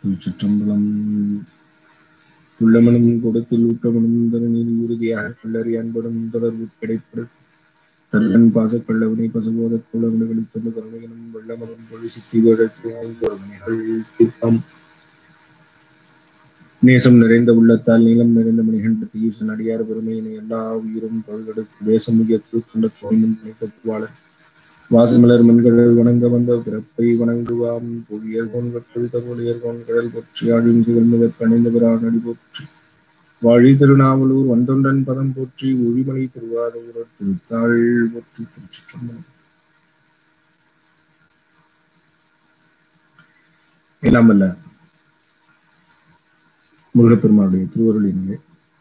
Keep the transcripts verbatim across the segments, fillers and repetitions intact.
திருச்சிற்றம்பலம். உள்ளமனும் கூடத்தில் ஊட்டமனும் தரநீர் உறுதியாக கல்லறி அன்பனும் தொடர்பு கிடைப்பது தல்லன் பாசக் கள்ளவனை பசுபோத குளவனைகளில் தொண்டு கருணையனும் வெள்ளமனும் பொழி சித்தி வேடத்தினைகள் தீர்த்தம் நேசம் நிறைந்த உள்ளத்தால் நீளம் நிறைந்த மணிகண்ட ஈசன் அடியார் பெருமையினை எல்லா உயிரும் தொழிலெடுத்து தேசமுகிய திருத்தொண்ட கோயிலும் நினைக்கவாளர் வாசமலர் மண்கடல் வணங்க வந்த பிறப்பை வணங்குவாம் புவியர்கோன் கற்றல் தகவலியர்கோன் கடல் போற்றி ஆழியும் சிவன்மிகத் கணிந்த பிரான் அடி போற்றி வாழி திருநாவலூர் வந்தொண்டன் பதம் போற்றி ஒழிமலை திருவாரூர் திருத்தாள் போற்றி. திருச்சிற்றம்பலம். எல்லாம் அல்ல முருகப்பெருமானுடைய திருவருளிலே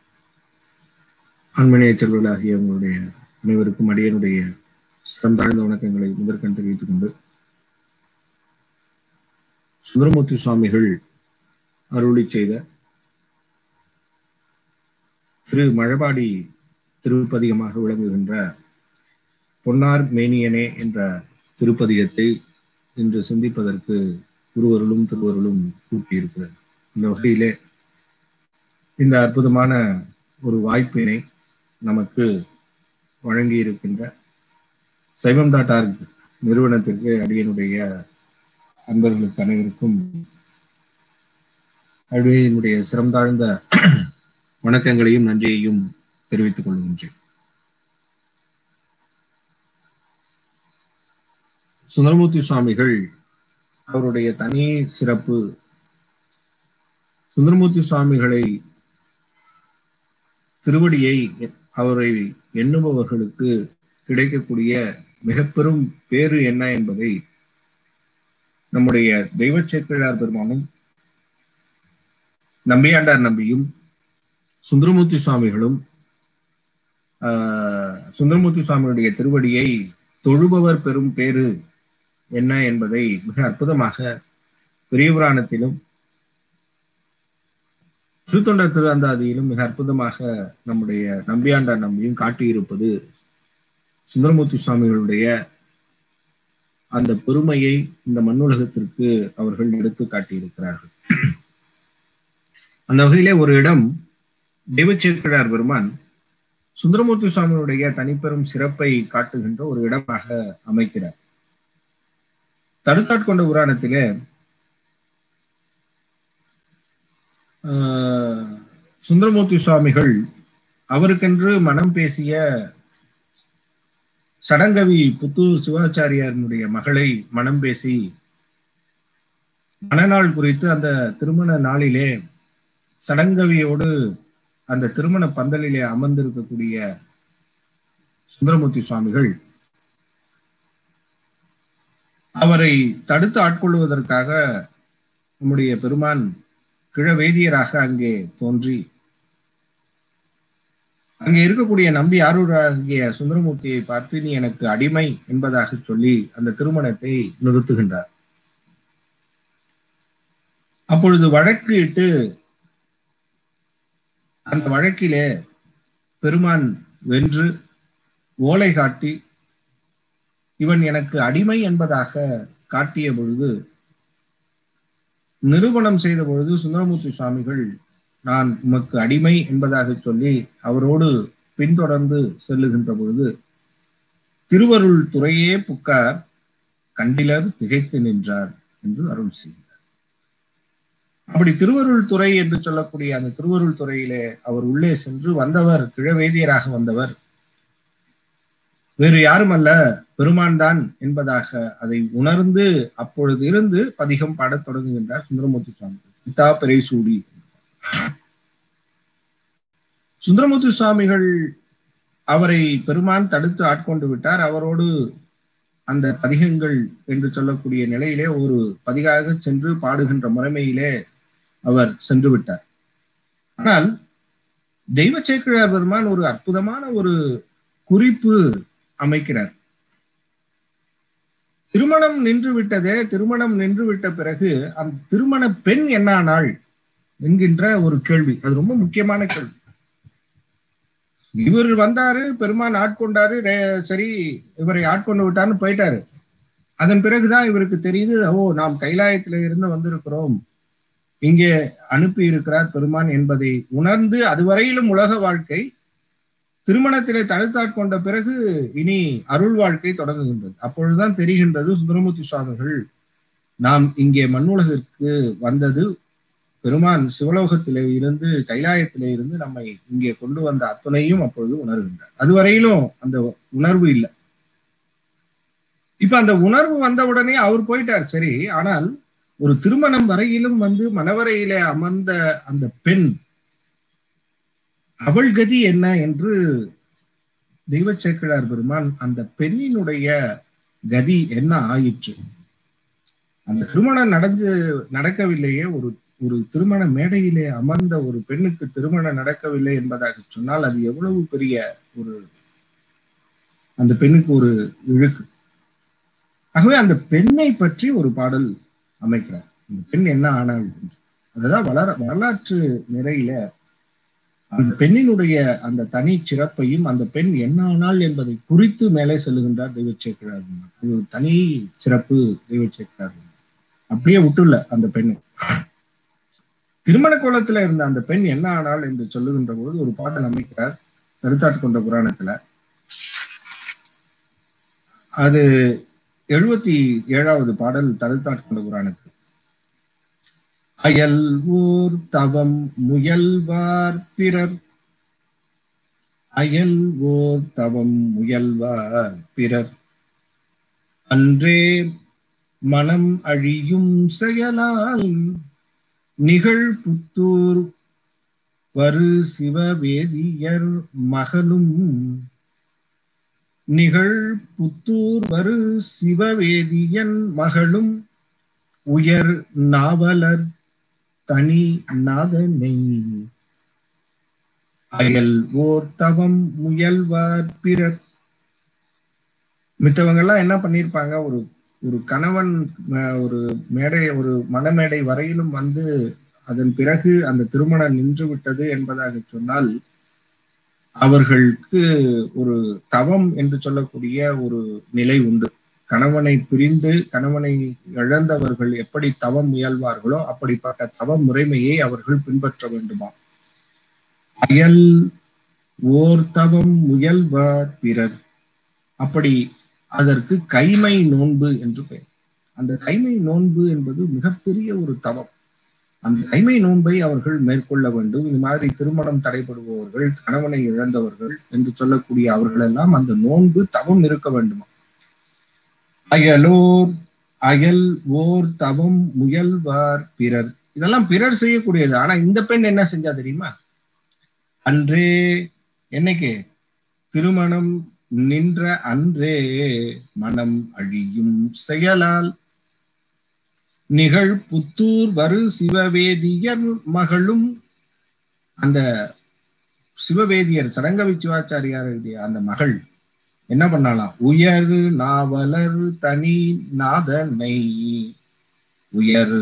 அன்மனைய செல்வர்களாகிய உங்களுடைய அனைவருக்கும் அடியனுடைய சிறந்தாழ்ந்த வணக்கங்களை முதற்கண் தெரிவித்துக் கொண்டு, சுந்தரமூர்த்தி சுவாமிகள் அருளி செய்த திரு மழபாடி திருப்பதிகமாக விளங்குகின்ற பொன்னார் மேனியனே என்ற திருப்பதிகத்தை இன்று சிந்திப்பதற்கு குருவருளும் திருவருளும் கூட்டியிருக்கிறது. இந்த வகையிலே இந்த அற்புதமான ஒரு வாய்ப்பினை நமக்கு வழங்கி இருக்கின்ற சைவம் டாட் ஆர்க் நிறுவனத்திற்கு அடியனுடைய அன்பர்களுக்கு அனைவருக்கும் அடியனுடைய சிறந்தாழ்ந்த வணக்கங்களையும் நன்றியையும் தெரிவித்துக் கொள்கின்றேன். சுந்தரமூர்த்தி சுவாமிகள் அவருடைய தனி சிறப்பு, சுந்தரமூர்த்தி சுவாமிகளை திருவடியை அவரை எண்ணுபவர்களுக்கு கிடைக்கக்கூடிய மிக பெரும் பேறு என்ன என்பதை நம்முடைய தெய்வ சேக்கிழார் பெருமானும் நம்பியாண்டார் நம்பியும் சுந்தரமூர்த்தி சுவாமிகளும் ஆஹ் சுந்தரமூர்த்தி சுவாமியுடைய திருவடியை தொழுபவர் பெரும் பேறு என்ன என்பதை மிக அற்புதமாக பெரிய புராணத்திலும் திருத்தொண்டர் திருஅந்தாதியிலும் மிக அற்புதமாக நம்முடைய நம்பியாண்டார் நம்பியும் காட்டியிருப்பது சுந்தரமூர்த்தி சுவாமிகளுடைய அந்த பெருமையை இந்த மண்ணுலகத்திற்கு அவர்கள் எடுத்து காட்டியிருக்கிறார்கள். அந்த வகையிலே ஒரு இடம் தெய்வச்சேக்கிழார் பெருமான் சுந்தரமூர்த்தி சுவாமியுடைய தனிப்பெரும் சிறப்பை காட்டுகின்ற ஒரு இடமாக அமைக்கிறார். தடுக்காட்கொண்ட புராணத்திலே ஆஹ் சுந்தரமூர்த்தி சுவாமிகள் அவருக்கென்று மனம் பேசிய சடங்கவி புத்தூர் சிவாச்சாரியாருடைய மகளை மனம் பேசி மணநாள் குறித்து அந்த திருமண நாளிலே சடங்கவியோடு அந்த திருமண பந்தலிலே அமர்ந்திருக்கக்கூடிய சுந்தரமூர்த்தி சுவாமிகள் அவரை தடுத்து ஆட்கொள்வதற்காக நம்முடைய பெருமான் கிழவேதியராக அங்கே தோன்றி அங்கே இருக்கக்கூடிய நம்பி ஆரூராகிய சுந்தரமூர்த்தியை பார்த்து நீ எனக்கு அடிமை என்பதாக சொல்லி அந்த திருமணத்தை நிறுத்துகின்றார். அப்பொழுது வழக்கு இட்டு அந்த வழக்கிலே பெருமான் வென்று ஓலை காட்டி இவன் எனக்கு அடிமை என்பதாக காட்டிய பொழுது, நிரூபணம் செய்த பொழுது சுந்தரமூர்த்தி சுவாமிகள் நான் உமக்கு அடிமை என்பதாக சொல்லி அவரோடு பின்தொடர்ந்து செல்லுகின்ற பொழுது திருவருள் துறையே புக்கார் கண்டிலர் திகைத்து நின்றார் என்று அருள் செய்தார். அப்படி திருவருள் துறை என்று சொல்லக்கூடிய அந்த திருவருள் துறையிலே அவர் உள்ளே சென்று வந்தவர் கிழவேதியராக வந்தவர் வேறு யாரும் அல்ல பெருமான் தான் என்பதாக அதை உணர்ந்து அப்பொழுது இருந்து பதிகம் பாடத் தொடங்குகின்றார் சுந்தரமூர்த்தி சுவாமி. பிதா பெரை சூடி சுந்தரமூர்த்தி சுவாமிகள் அவரை பெருமான் தடுத்து ஆட்கொண்டு விட்டார். அவரோடு அந்த பதிகங்கள் என்று சொல்லக்கூடிய நிலையிலே ஒரு பதிகாக சென்று பாடுகின்ற முறைமையிலே அவர் சென்று விட்டார். ஆனால் தெய்வ சேக்கிழார் பெருமான் ஒரு அற்புதமான ஒரு குறிப்பு அமைக்கிறார். திருமணம் நின்று விட்டதே, திருமணம் நின்று விட்ட பிறகு அந்த திருமண பெண் என்னானாள் என்கின்ற ஒரு கேள்வி. அது ரொம்ப முக்கியமான கேள்வி. இவர் வந்தாரு, பெருமான் ஆட்கொண்டாரு, சரி இவரை ஆட்கொண்டு விட்டான்னு போயிட்டாரு. அதன் பிறகுதான் இவருக்கு தெரியுது, ஓ நாம் கைலாயத்தில இருந்து வந்திருக்கிறோம், இங்கே அனுப்பி இருக்கிறார் பெருமான் என்பதை உணர்ந்து அதுவரையிலும் உலக வாழ்க்கை, திருமணத்திலே தடுத்தாட்கொண்ட பிறகு இனி அருள் வாழ்க்கை தொடங்குகின்றது. அப்பொழுதுதான் தெரிகின்றது சுந்தரமூர்த்தி சுவாமிகள் நாம் இங்கே மண்ணுலகிற்கு வந்தது பெருமான் சிவலோகத்திலே இருந்து கைலாயத்திலே இருந்து நம்மை இங்கே கொண்டு வந்த அத்துணையும் அப்பொழுது உணர்கின்றார். அதுவரையிலும் அந்த உணர்வு இல்லை. இப்ப அந்த உணர்வு வந்தவுடனே அவர் போயிட்டார், சரி. ஆனால் ஒரு திருமணம் வரையிலும் வந்து மணவரையிலே அமர்ந்த அந்த பெண், அவள் கதி என்ன என்று தெய்வ சேக்கிழார் பெருமான் அந்த பெண்ணினுடைய கதி என்ன ஆயிற்று, அந்த திருமணம் நடந்து நடக்கவில்லையே, ஒரு ஒரு திருமண மேடையிலே அமர்ந்த ஒரு பெண்ணுக்கு திருமணம் நடக்கவில்லை என்பதாக சொன்னால் அது எவ்வளவு பெரிய ஒரு அந்த பெண்ணுக்கு ஒரு இழுக்கு. ஆகவே அந்த பெண்ணை பற்றி ஒரு பாடல் அமைக்கிறார். அந்த பெண் என்ன ஆனாள், அதுதான் வளர வரலாற்று நிறையில அந்த பெண்ணினுடைய அந்த தனி சிறப்பையும் அந்த பெண் என்ன ஆனாள் என்பதை குறித்து மேலே செல்லுகின்றார் தெய்வ சேக்கிழார். அது ஒரு தனி சிறப்பு தெய்வ சேக்கிழார். அப்படியே விட்டுள்ள அந்த பெண்ணை திருமண கோலத்துல இருந்த அந்த பெண் என்ன ஆனாள் என்று சொல்லுகின்ற போது ஒரு பாடல் அமைக்கிறார் தருத்தாட்கொண்ட புராணத்துல. அது எழுபத்தி ஏழாவது பாடல் தருத்தாட்கொண்ட புராணத்தில். அயல் ஊர் தவம் முயல்வார் பிறர், அயல் ஓர் தவம் முயல்வார் பிறர், அன்றே மனம் அழியும் செயலால் நிகழ் புத்தூர் வரு சிவவேதியர் மகளும், நிகழ் புத்தூர் வரு சிவவேதியன் மகளும், உயர் நாவலர் தனி நாதனை, அயல் ஓர் தவம் முயல்வார் பிறர். மித்தவங்கெல்லாம் என்ன பண்ணிருப்பாங்க, ஒரு ஒரு கணவன் ஒரு மேடை ஒரு மணமேடை வரையிலும் வந்து அதன் பிறகு அந்த திருமணம் நின்று விட்டது என்பதாக சொன்னால் அவர்களுக்கு ஒரு தவம் என்று சொல்லக்கூடிய ஒரு நிலை உண்டு. கணவனை பிரிந்து கணவனை இழந்தவர்கள் எப்படி தவம் முயல்வார்களோ அப்படிப்பட்ட தவ முறைமையை அவர்கள் பின்பற்ற வேண்டுமா. அயல் ஓர் தவம் முயல்வார் பிறர், அப்படி அதற்கு கைமை நோன்பு என்று பெயர். அந்த கைமை நோன்பு என்பது மிகப்பெரிய ஒரு தவம். அந்த கைமை நோன்பை அவர்கள் மேற்கொள்ள வேண்டும். இது மாதிரி திருமணம் தடைபடுபவர்கள், கணவனை இழந்தவர்கள் என்று சொல்லக்கூடிய அவர்கள் எல்லாம் அந்த நோன்பு தவம் இருக்க வேண்டுமா. அயலோர் அயல் ஓர் தவம் முயல்வார் பிறர், இதெல்லாம் பிறர் செய்யக்கூடியது. ஆனா இந்த பெண் என்ன செஞ்சா தெரியுமா, அன்றே என்னைக்கு திருமணம் நின்ற அன்றே மனம் அழியும் செயலால் நிகழ் புத்தூர் வரு சிவவேதியர் மகளும், அந்த சிவவேதியர் சடங்கவி சிவாச்சாரியார் அந்த மகள் என்ன பண்ணலாம், உயர் நாவலர் தனி நாதனை, உயர்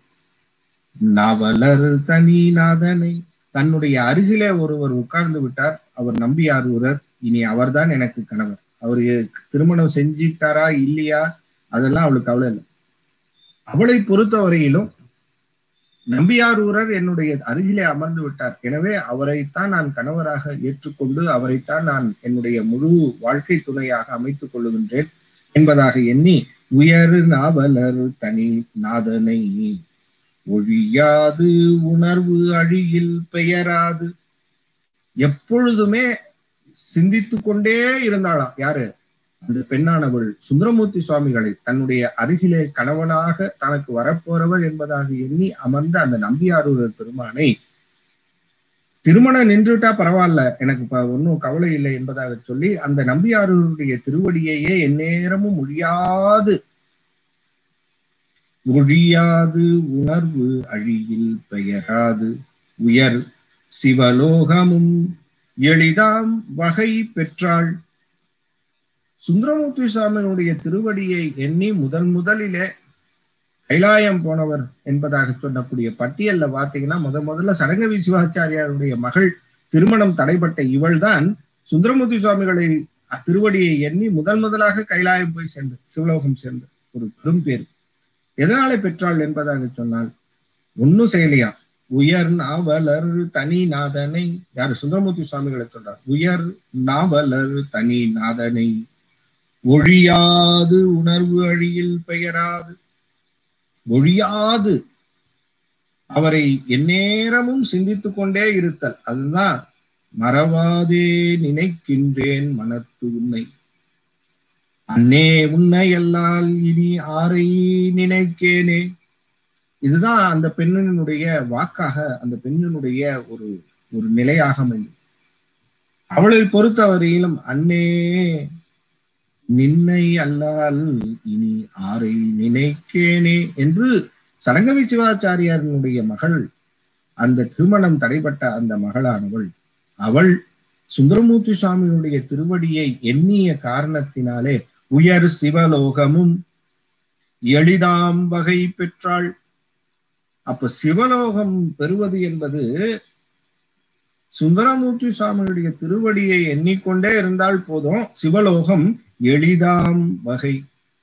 நாவலர் தனி நாதனை, தன்னுடைய அருகிலே ஒருவர் உட்கார்ந்து விட்டார், அவர் நம்பியாரூரர், இனி அவர்தான் எனக்கு கணவர். அவரு திருமணம் செஞ்சிட்டாரா இல்லையா அதெல்லாம் அவளுக்கு கவலை இல்லை. அவளை பொறுத்தவரையிலும் நம்பியாரூரர் என்னுடைய அருகிலே அமர்ந்து விட்டார், எனவே அவரைத்தான் நான் கணவராக ஏற்றுக்கொண்டு அவரைத்தான் நான் என்னுடைய முழு வாழ்க்கை துணையாக அமைத்துக் கொள்ளுகின்றேன் என்பதாக எண்ணி உயர் நாவலர் தனி நாதனை, ஒழியாது உணர்வு அழியில் பெயராது, எப்பொழுதுமே சிந்தித்து கொண்டே இருந்தாளாம். யாரு, அந்த பெண்ணானவள் சுந்தரமூர்த்தி சுவாமிகளை தன்னுடைய அருகிலே கணவனாக தனக்கு வரப்போறவர் என்பதாக எண்ணி அமர்ந்த அந்த நம்பியாரூரர் பெருமானை, திருமணம் நின்றுட்டா பரவாயில்ல, எனக்கு ஒன்னும் கவலை இல்லை என்பதாக சொல்லி அந்த நம்பியாரூருடைய திருவடியையே எந்நேரமும் ஒழியாது ஒழியாது உணர்வு அழியில் பெயராது, உயர் சிவலோகமும் எளிதாம் வகை பெற்றாள். சுந்தரமூர்த்தி சுவாமியினுடைய திருவடியை எண்ணி முதல் முதலிலே கைலாயம் போனவர் என்பதாக சொல்லக்கூடிய பட்டியல்ல பார்த்தீங்கன்னா முதல் முதல்ல சடங்கவி சிவாச்சாரியாருடைய மகள் திருமணம் தடைப்பட்ட இவள் தான் சுந்தரமூர்த்தி சுவாமிகளை திருவடியை எண்ணி முதல் முதலாக கைலாயம் போய் சேர்ந்து சிவலோகம் சேர்ந்து ஒரு பெரும் பேர். எதனாலே பெற்றாள் என்பதாக சொன்னால், ஒன்னும் செய்யலையா. உயர் நாவலர் தனி நாதனை, யாரு? சுந்தரமூர்த்தி சுவாமிகளை சொல்றார். உயர் நாவலர் தனி நாதனை ஒழியாது உணர்வு அழியில் பெயராது, ஒழியாது அவரை எந்நேரமும் சிந்தித்துக் கொண்டே இருத்தல். அதுதான் மறவாதே நினைக்கின்றேன் மனத்து உன்னை, அன்னே உன்னை எல்லால் இனி ஆரை நினைக்கேனே. இதுதான் அந்த பெண்ணினுடைய வாக்காக, அந்த பெண்ணினுடைய ஒரு ஒரு நிலையாக அமையும். அவளை பொறுத்தவரையிலும் அன்னே நின்னை அல்லால் இனி ஆரை நினைக்கேனே என்று சரங்கவி சிவாச்சாரியாரினுடைய மகள், அந்த திருமணம் தடைபட்ட அந்த மகளானவள், அவள் சுந்தரமூர்த்தி சுவாமியினுடைய திருவடியை எண்ணிய காரணத்தினாலே உயர் சிவலோகமும் எளிதாம் வகை பெற்றாள். அப்ப சிவலோகம் பெறுவது என்பது சுந்தரமூர்த்தி சுவாமியுடைய திருவடியை எண்ணிக்கொண்டே இருந்தால் போதும், சிவலோகம் எளிதாம் வகை.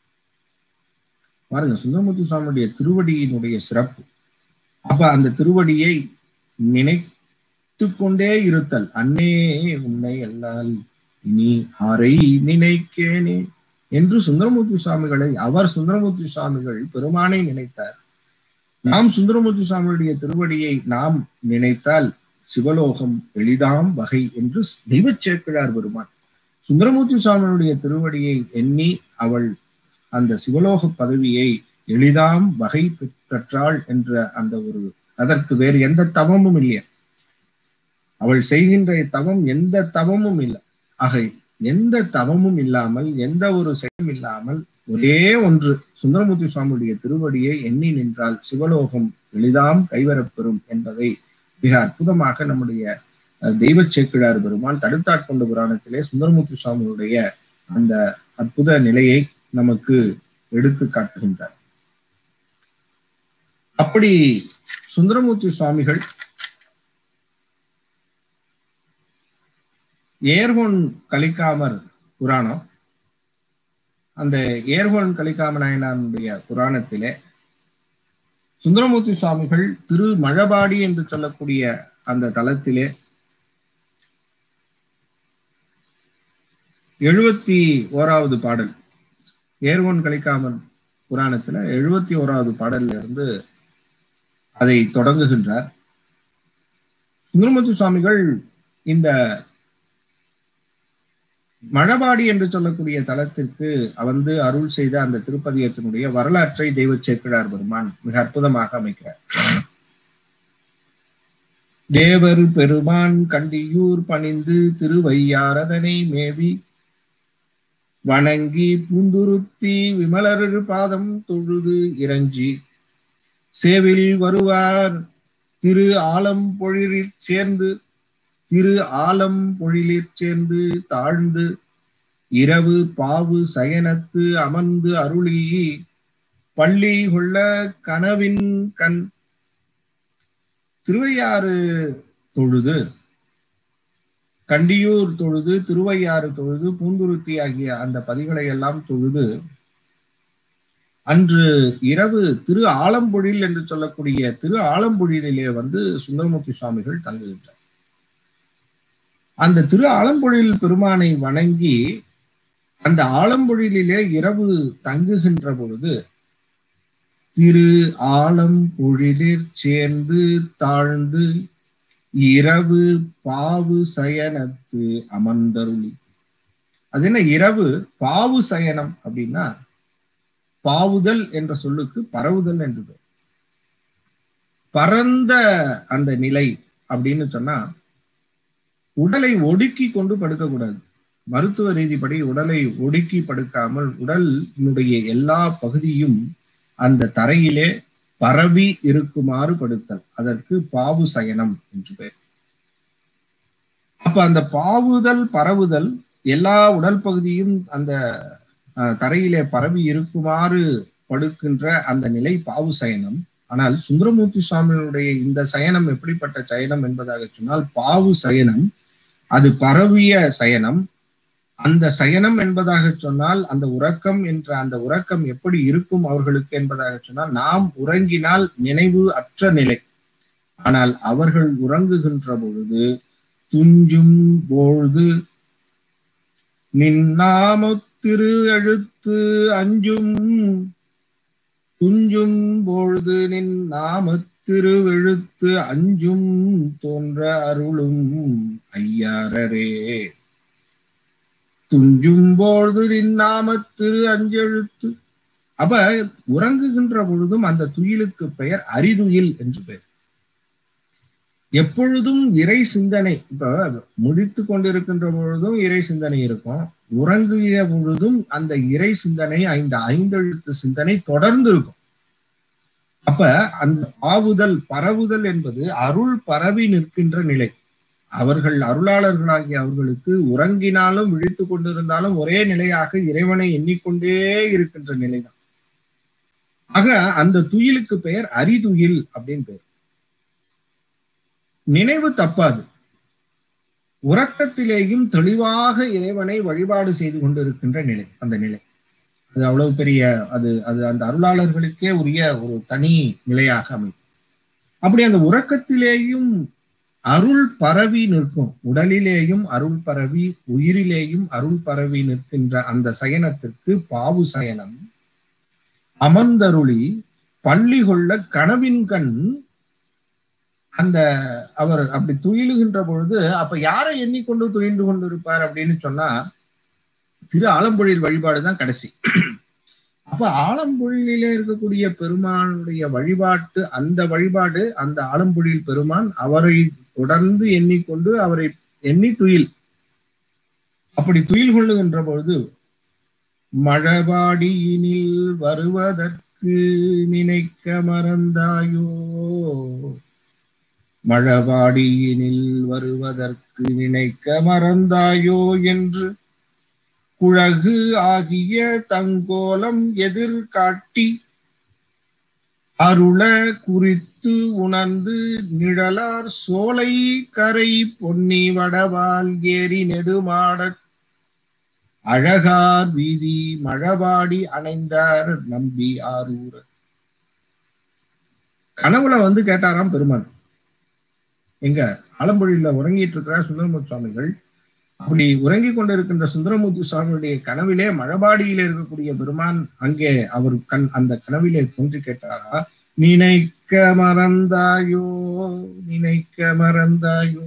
பாருங்க, சுந்தரமூர்த்தி சுவாமியுடைய திருவடியினுடைய சிறப்பு. அப்ப அந்த திருவடியை நினைத்து கொண்டே இருத்தல். அன்னே உன்னை எல்லால் இனி ஆரை நினைக்கேனே என்று சுந்தரமூர்த்தி சுவாமிகளை, அவர் சுந்தரமூர்த்தி சுவாமிகள் பெருமானை நினைத்தார். நாம் சுந்தரமூர்த்தி சுவாமியுடைய திருவடியை நாம் நினைத்தால் சிவலோகம் எளிதாம் வகை என்று தெய்வ சேக்கிழார் பெருமான் சுந்தரமூர்த்தி சுவாமியுடைய திருவடியை எண்ணி அவள் அந்த சிவலோக பதவியை எளிதாம் வகை பெற்றாள் என்ற அந்த ஒரு, அதற்கு வேறு எந்த தவமும் இல்லை. அவள் செய்கின்ற தவம் எந்த தவமும் இல்லை. ஆக எந்த தவமும் இல்லாமல், எந்த ஒரு செயலும் இல்லாமல், ஒரே ஒன்று, சுந்தரமூர்த்தி சுவாமியுடைய திருவடியை எண்ணி நின்றால் சிவலோகம் எளிதாம் கைவரப்பெறும் என்பதை மிக அற்புதமாக நம்முடைய தெய்வ சேக்கிழார் பெருமான் தடுத்தாட்கொண்ட புராணத்திலே சுந்தரமூர்த்தி சுவாமியுடைய அந்த அற்புத நிலையை நமக்கு எடுத்து காட்டுகின்றார். அப்படி சுந்தரமூர்த்தி சுவாமிகள் ஏர்கோன் கலிக்காமர் புராணம், அந்த ஏர்கோன் கலிக்காம நாயனாருடைய புராணத்திலே சுந்தரமூர்த்தி சுவாமிகள் திரு மழபாடி என்று சொல்லக்கூடிய அந்த தலத்திலே எழுபத்தி ஓராவது பாடல், ஏர்கோன் கலிக்காமர் புராணத்துல எழுபத்தி ஓராவது பாடல்ல இருந்து அதை தொடங்குகின்றார். சுந்தரமூர்த்தி சுவாமிகள் இந்த மழபாடி என்று சொல்லக்கூடிய தலத்திற்கு வந்து அருள் செய்த அந்த திருப்பதியத்தினுடைய வரலாற்றை தெய்வ சேக்கிழார் பெருமான் மிக அற்புதமாக அமைக்கிறார். தேவர் பெருமான் கண்டியூர் பணிந்து திருவையாரதனை மேவி வணங்கி பூந்துருத்தி விமலர் பாதம் தொழுது இறஞ்சி சேவில் வருவார் திரு ஆலம் பொழிலிற் சேர்ந்து திரு ஆலம் பொழிலிற் சேர்ந்து தாழ்ந்து இரவு பாவு சயனத்து அமர்ந்து அருளி பள்ளி கொள்ள கனவின் கண். திருவையாறு தொழுது, கண்டியூர் தொழுது, திருவையாறு தொழுது, பூந்துருத்தி ஆகிய அந்த பதிகளை எல்லாம் தொழுது அன்று இரவு திரு ஆலம்பொழில் என்று சொல்லக்கூடிய திரு ஆலம்பொழிலே வந்து சுந்தரமூர்த்தி சுவாமிகள் தங்குகின்றார். அந்த திரு ஆலம்பொழில் பெருமானை வணங்கி அந்த ஆலம்பொழிலே இரவு தங்குகின்ற பொழுது திரு ஆலம்பொழிலிற் சேர்ந்து தாழ்ந்து இரவு பாவு சயனத்து அமர்ந்தருளி. அது என்ன இரவு பாவு சயனம் அப்படின்னா, பாவுதல் என்ற சொல்லுக்கு பரவுதல் என்று பேர். பரந்த அந்த நிலை அப்படின்னு சொன்னா உடலை ஒடுக்கி கொண்டு படுக்கக்கூடாது. மருத்துவ ரீதிப்படி உடலை ஒடுக்கி படுக்காமல் உடலினுடைய எல்லா பகுதியும் அந்த தரையிலே பரவி இருக்குமாறு படுத்தல், அதற்கு பாவு சயனம் என்று பெயர். அப்ப அந்த பாவுதல் பரவுதல் எல்லா உடல் பகுதியும் அந்த தரையிலே பரவி இருக்குமாறு படுக்கின்ற அந்த நிலை பாவு சயனம். ஆனால் சுந்தரமூர்த்தி சுவாமியுடைய இந்த சயனம் எப்படிப்பட்ட சயனம் என்பதாக சொன்னால், பாவு சயனம் அது பரவிய சயனம். அந்த சயனம் என்பதாக சொன்னால் அந்த உறக்கம் என்ற அந்த உறக்கம் எப்படி இருக்கும் அவர்களுக்கு என்பதாக சொன்னால், நாம் உறங்கினால் நினைவு அற்ற நிலை. ஆனால் அவர்கள் உறங்குகின்ற பொழுது துஞ்சும் பொழுது நின்னாம திரு எழுத்து அஞ்சும், துஞ்சும் பொழுது நின் நாம திருவெழுத்து அஞ்சும் தோன்ற அருளும் ஐயாரரே. துஞ்சும் பொழுது நின் நாம திரு அஞ்செழுத்து. அப்ப உறங்குகின்ற பொழுதும் அந்த துயிலுக்கு பெயர் அரிதுயில் என்று பெயர். எப்பொழுதும் இறை சிந்தனை, இப்ப முடித்து கொண்டிருக்கின்ற பொழுதும் இறை சிந்தனை இருக்கும், உறங்கிய பொழுதும் அந்த இறை சிந்தனை, ஐந்து ஐந்தெழுத்து சிந்தனை தொடர்ந்து இருக்கும். அப்ப அந்த பாவுதல் பரவுதல் என்பது அருள் பரவி நிற்கின்ற நிலை. அவர்கள் அருளாளர்களாகிய அவர்களுக்கு உறங்கினாலும் விழித்து கொண்டிருந்தாலும் ஒரே நிலையாக இறைவனை எண்ணிக்கொண்டே இருக்கின்ற நிலைதான். ஆக அந்த துயிலுக்கு பெயர் அரிதுயில் அப்படின்னு பெயர். நினைவு தப்பாது. உறக்கத்திலேயும் தெளிவாக இறைவனை வழிபாடு செய்து கொண்டிருக்கின்ற நிலை அந்த நிலை. அது அவ்வளவு பெரிய அது அது அந்த அருளாளர்களுக்கே உரிய ஒரு தனி நிலையாக அமையும். அப்படி அந்த உறக்கத்திலேயும் அருள் பரவி நிற்கும், உடலிலேயும் அருள் பரவி உயிரிலேயும் அருள் பரவி நிற்கின்ற அந்த சயனத்திற்கு பாவு சயனம். அமர்ந்தருளி பள்ளி கொள்ள கனவின் கண். அந்த அவர் அப்படி துயிலுகின்ற பொழுது அப்ப யாரை எண்ணிக்கொண்டு துயின்று கொண்டு இருப்பார் அப்படின்னு சொன்னா, திரு ஆலம்பொழில் வழிபாடுதான் கடைசி. அப்ப ஆலம்பொழிலே இருக்கக்கூடிய பெருமானுடைய வழிபாட்டு அந்த வழிபாடு, அந்த ஆலம்பொழில் பெருமான் அவரை தொடர்ந்து எண்ணிக்கொண்டு அவரை எண்ணி துயில். அப்படி துயில் கொள்ளுகின்ற பொழுது மழபாடியினில் வருவதற்கு நினைக்க மறந்தாயோ, மழபாடியினில் வருவதற்கு நினைக்க மறந்தாயோ என்று குழகு ஆகிய தங்கோலம் எதிர்காட்டி அருள குறித்து உணர்ந்து நிழலார் சோலை கரை பொன்னி வடவால் ஏறி நெடுமாட அழகார் வீதி மழபாடி அணைந்தார் நம்பி ஆரூர். கனவுல வந்து கேட்டாராம் பெருமான், எங்க ஆலம்பொழியில உறங்கிட்டு இருக்கிறார் சுந்தரமூர்த்தி சுவாமிகள். அப்படி உறங்கி கொண்டிருக்கின்ற சுந்தரமூர்த்தி சுவாமியுடைய கனவிலே மழபாடியில இருக்கக்கூடிய பெருமான் அங்கே அவர் கண் அந்த கனவிலே தோன்றி கேட்டாரா, நினைக்க மறந்தாயோ நினைக்க மறந்தாயோ.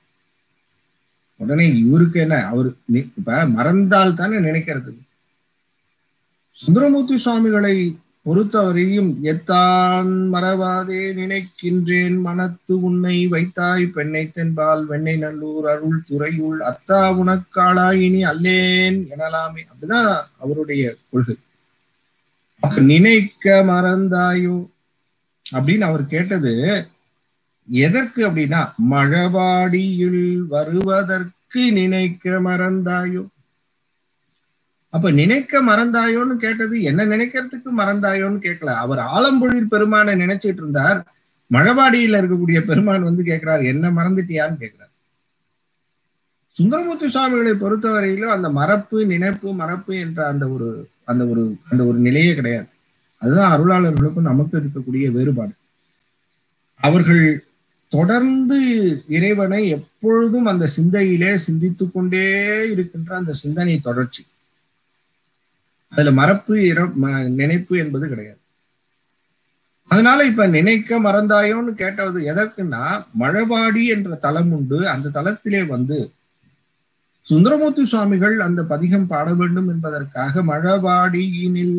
உடனே இவருக்கு என்ன, அவரு இப்ப மறந்தால் தானே நினைக்கிறது. சுந்தரமூர்த்தி சுவாமிகளை பொறுத்தவரையும் எத்தான் மறவாதே நினைக்கின்றேன் மனத்து உன்னை வைத்தாய் பெண்ணை தென்பால் வெண்ணை நல்லூர் அருள் துறையுள் அத்தா உனக்காளாய் இனி அல்லேன் எனலாமே. அப்படிதான் அவருடைய கொள்கை. நினைக்க மறந்தாயோ அப்படின்னு அவர் கேட்டது எதற்கு அப்படின்னா, மழபாடியில் வருவதற்கு நினைக்க மறந்தாயோ. அப்ப நினைக்க மறந்தாயோன்னு கேட்டது என்ன நினைக்கிறதுக்கு மறந்தாயோன்னு கேட்கல. அவர் ஆலம்பொழில் பெருமானை நினைச்சிட்டு இருந்தார். மழபாடியில இருக்கக்கூடிய பெருமான் வந்து கேட்கிறார், என்ன மறந்துட்டியான்னு கேட்கிறார். சுந்தரமூர்த்தி சுவாமிகளை பொறுத்தவரையிலும் அந்த மறப்பு நினைப்பு மறப்பு என்ற அந்த ஒரு அந்த ஒரு அந்த ஒரு நிலையே கிடையாது. அதுதான் அருளாளர்களுக்கும் நமக்கு இருக்கக்கூடிய வேறுபாடு. அவர்கள் தொடர்ந்து இறைவனை எப்பொழுதும் அந்த சிந்தையிலே சிந்தித்து கொண்டே இருக்கின்ற அந்த சிந்தனை தொடர்ச்சி. அதுல மறப்பு நினைப்பு என்பது கிடையாது. அதனால இப்ப நினைக்க மறந்தாயோன்னு கேட்டது எதற்குன்னா, மழபாடி என்ற தலம் உண்டு. அந்த தலத்திலே வந்து சுந்தரமூர்த்தி சுவாமிகள் அந்த பதிகம் பாட வேண்டும் என்பதற்காக மழபாடியினில்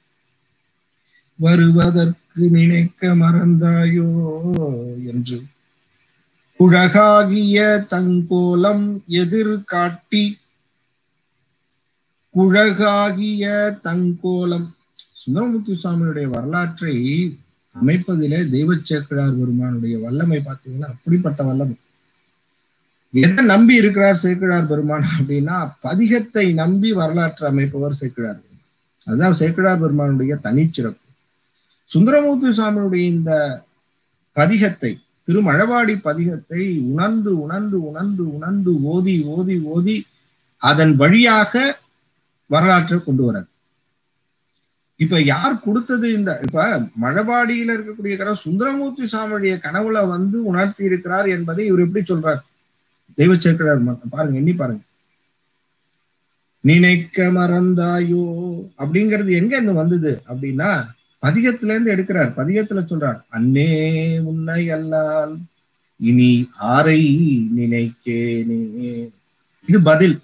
வருவதற்கு நினைக்க மறந்தாயோ என்று குழகாகிய தங்கோலம் எதிர்காட்டி. குழகாகிய தங்கோலம், சுந்தரமூர்த்தி சுவாமியுடைய வரலாற்றை அமைப்பதிலே தெய்வ சேக்கிழார் பெருமானுடைய வல்லமை பார்த்தீங்கன்னா அப்படிப்பட்ட வல்லமை. எதை நம்பி இருக்கிறார் சேக்கிழார் பெருமான் அப்படின்னா, பதிகத்தை நம்பி வரலாற்று அமைப்பவர் சேக்கிழார் பெருமான். அதுதான் சேக்கிழார் பெருமானுடைய தனிச்சிறப்பு. சுந்தரமூர்த்தி சுவாமியுடைய இந்த பதிகத்தை, திருமழபாடி பதிகத்தை உணர்ந்து உணர்ந்து உணர்ந்து உணர்ந்து ஓதி ஓதி ஓதி அதன் வழியாக வரலாற்றை கொண்டு வராது. இப்ப யார் கொடுத்தது? இந்த இப்ப மழபாடியில இருக்கக்கூடிய சுந்தரமூர்த்தி சுவாமியுடைய கனவுல வந்து உணர்த்தி இருக்கிறார் என்பதை இவர் எப்படி சொல்றார்? தெய்வ சேக்கிழார் பாருங்க, எண்ணி பாருங்க. நினைக்க மறந்தாயோ அப்படிங்கிறது எங்க இருந்து வந்தது அப்படின்னா பதிகத்துல இருந்து எடுக்கிறார். பதிகத்துல சொல்றார், அன்னே உன்னை அல்லால் இனி ஆரை நினைக்கேனே. இது பதில்.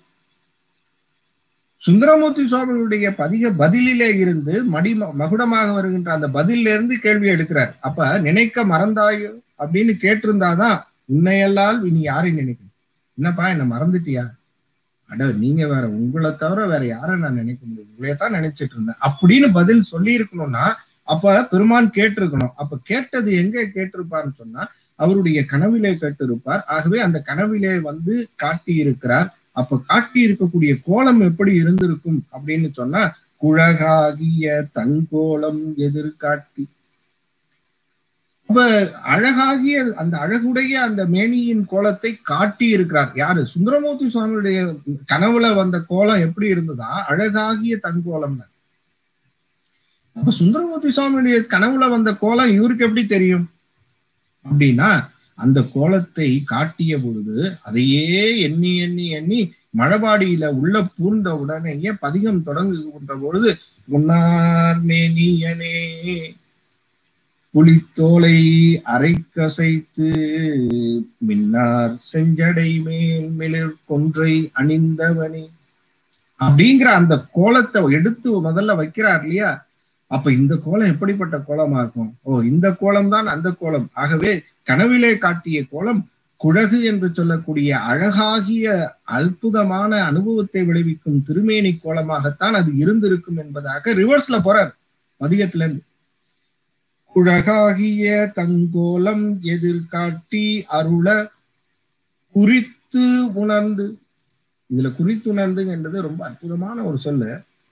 சுந்தரமூர்த்தி சுவாமியுடைய பதிக பதிலிலே இருந்து மடி மகுடமாக வருகின்ற அந்த பதில இருந்து கேள்வி எடுக்கிறார். அப்ப நினைக்க மறந்தாயோ அப்படின்னு கேட்டிருந்தாதான் உன்னையல்லால் இனி யாரை நினைக்கணும். என்னப்பா என்ன மறந்துட்டியா? அட நீங்க வேற, உங்களை தவிர வேற யாரை நான் நினைக்க முடியும், உங்களையத்தான் நினைச்சிட்டு இருந்தேன் அப்படின்னு பதில் சொல்லி இருக்கணும்னா அப்ப பெருமான் கேட்டிருக்கணும். அப்ப கேட்டது எங்க கேட்டிருப்பார்னு சொன்னா அவருடைய கனவிலே கேட்டிருப்பார். ஆகவே அந்த கனவிலே வந்து காட்டி இருக்கிறார். அப்ப காட்டி இருக்கக்கூடிய கோலம் எப்படி இருந்திருக்கும் அப்படின்னு சொன்னா குழகாகிய தங்கோலம் எதிர்காட்டி. அப்ப அழகாகிய அந்த அழகுடைய அந்த மேனியின் கோலத்தை காட்டி இருக்கிறார். யாரு? சுந்தரமூர்த்தி சுவாமியுடைய கனவுல வந்த கோலம் எப்படி இருந்ததா? அழகாகிய தங்கோலம். அப்ப சுந்தரமூர்த்தி சுவாமியுடைய கனவுல வந்த கோலம் இவருக்கு எப்படி தெரியும் அப்படின்னா அந்த கோலத்தை காட்டிய பொழுது அதையே எண்ணி எண்ணி எண்ணி மழபாடியில உள்ள பூர்ந்த உடனேயே பதிகம் தொடங்குகின்ற பொழுது உன்னார் மேனியனே புலித்தோலை அரைக்கசைத்து மின்னார் செஞ்சடை மேல் மிளிர் கொன்றை அணிந்தவனே அப்படிங்கிற அந்த கோலத்தை எடுத்து முதல்ல வைக்கிறார் இல்லையா? அப்ப இந்த கோலம் எப்படிப்பட்ட கோலமா இருக்கும்? ஓ, இந்த கோலம் தான் அந்த கோலம். ஆகவே கனவிலே காட்டிய கோலம் குழகு என்று சொல்லக்கூடிய அழகாகிய அற்புதமான அனுபவத்தை விளைவிக்கும் திருமேனி கோலமாகத்தான் அது இருந்திருக்கும் என்பதாக ரிவர்ஸ்ல போறார் பதிகத்துல இருந்து. குழகாகிய தங்கோலம் எதிர்காட்டி அருள குறித்து உணர்ந்து. இதுல குறித்துணர்ந்துங்கிறது ரொம்ப அற்புதமான ஒரு சொல்லு.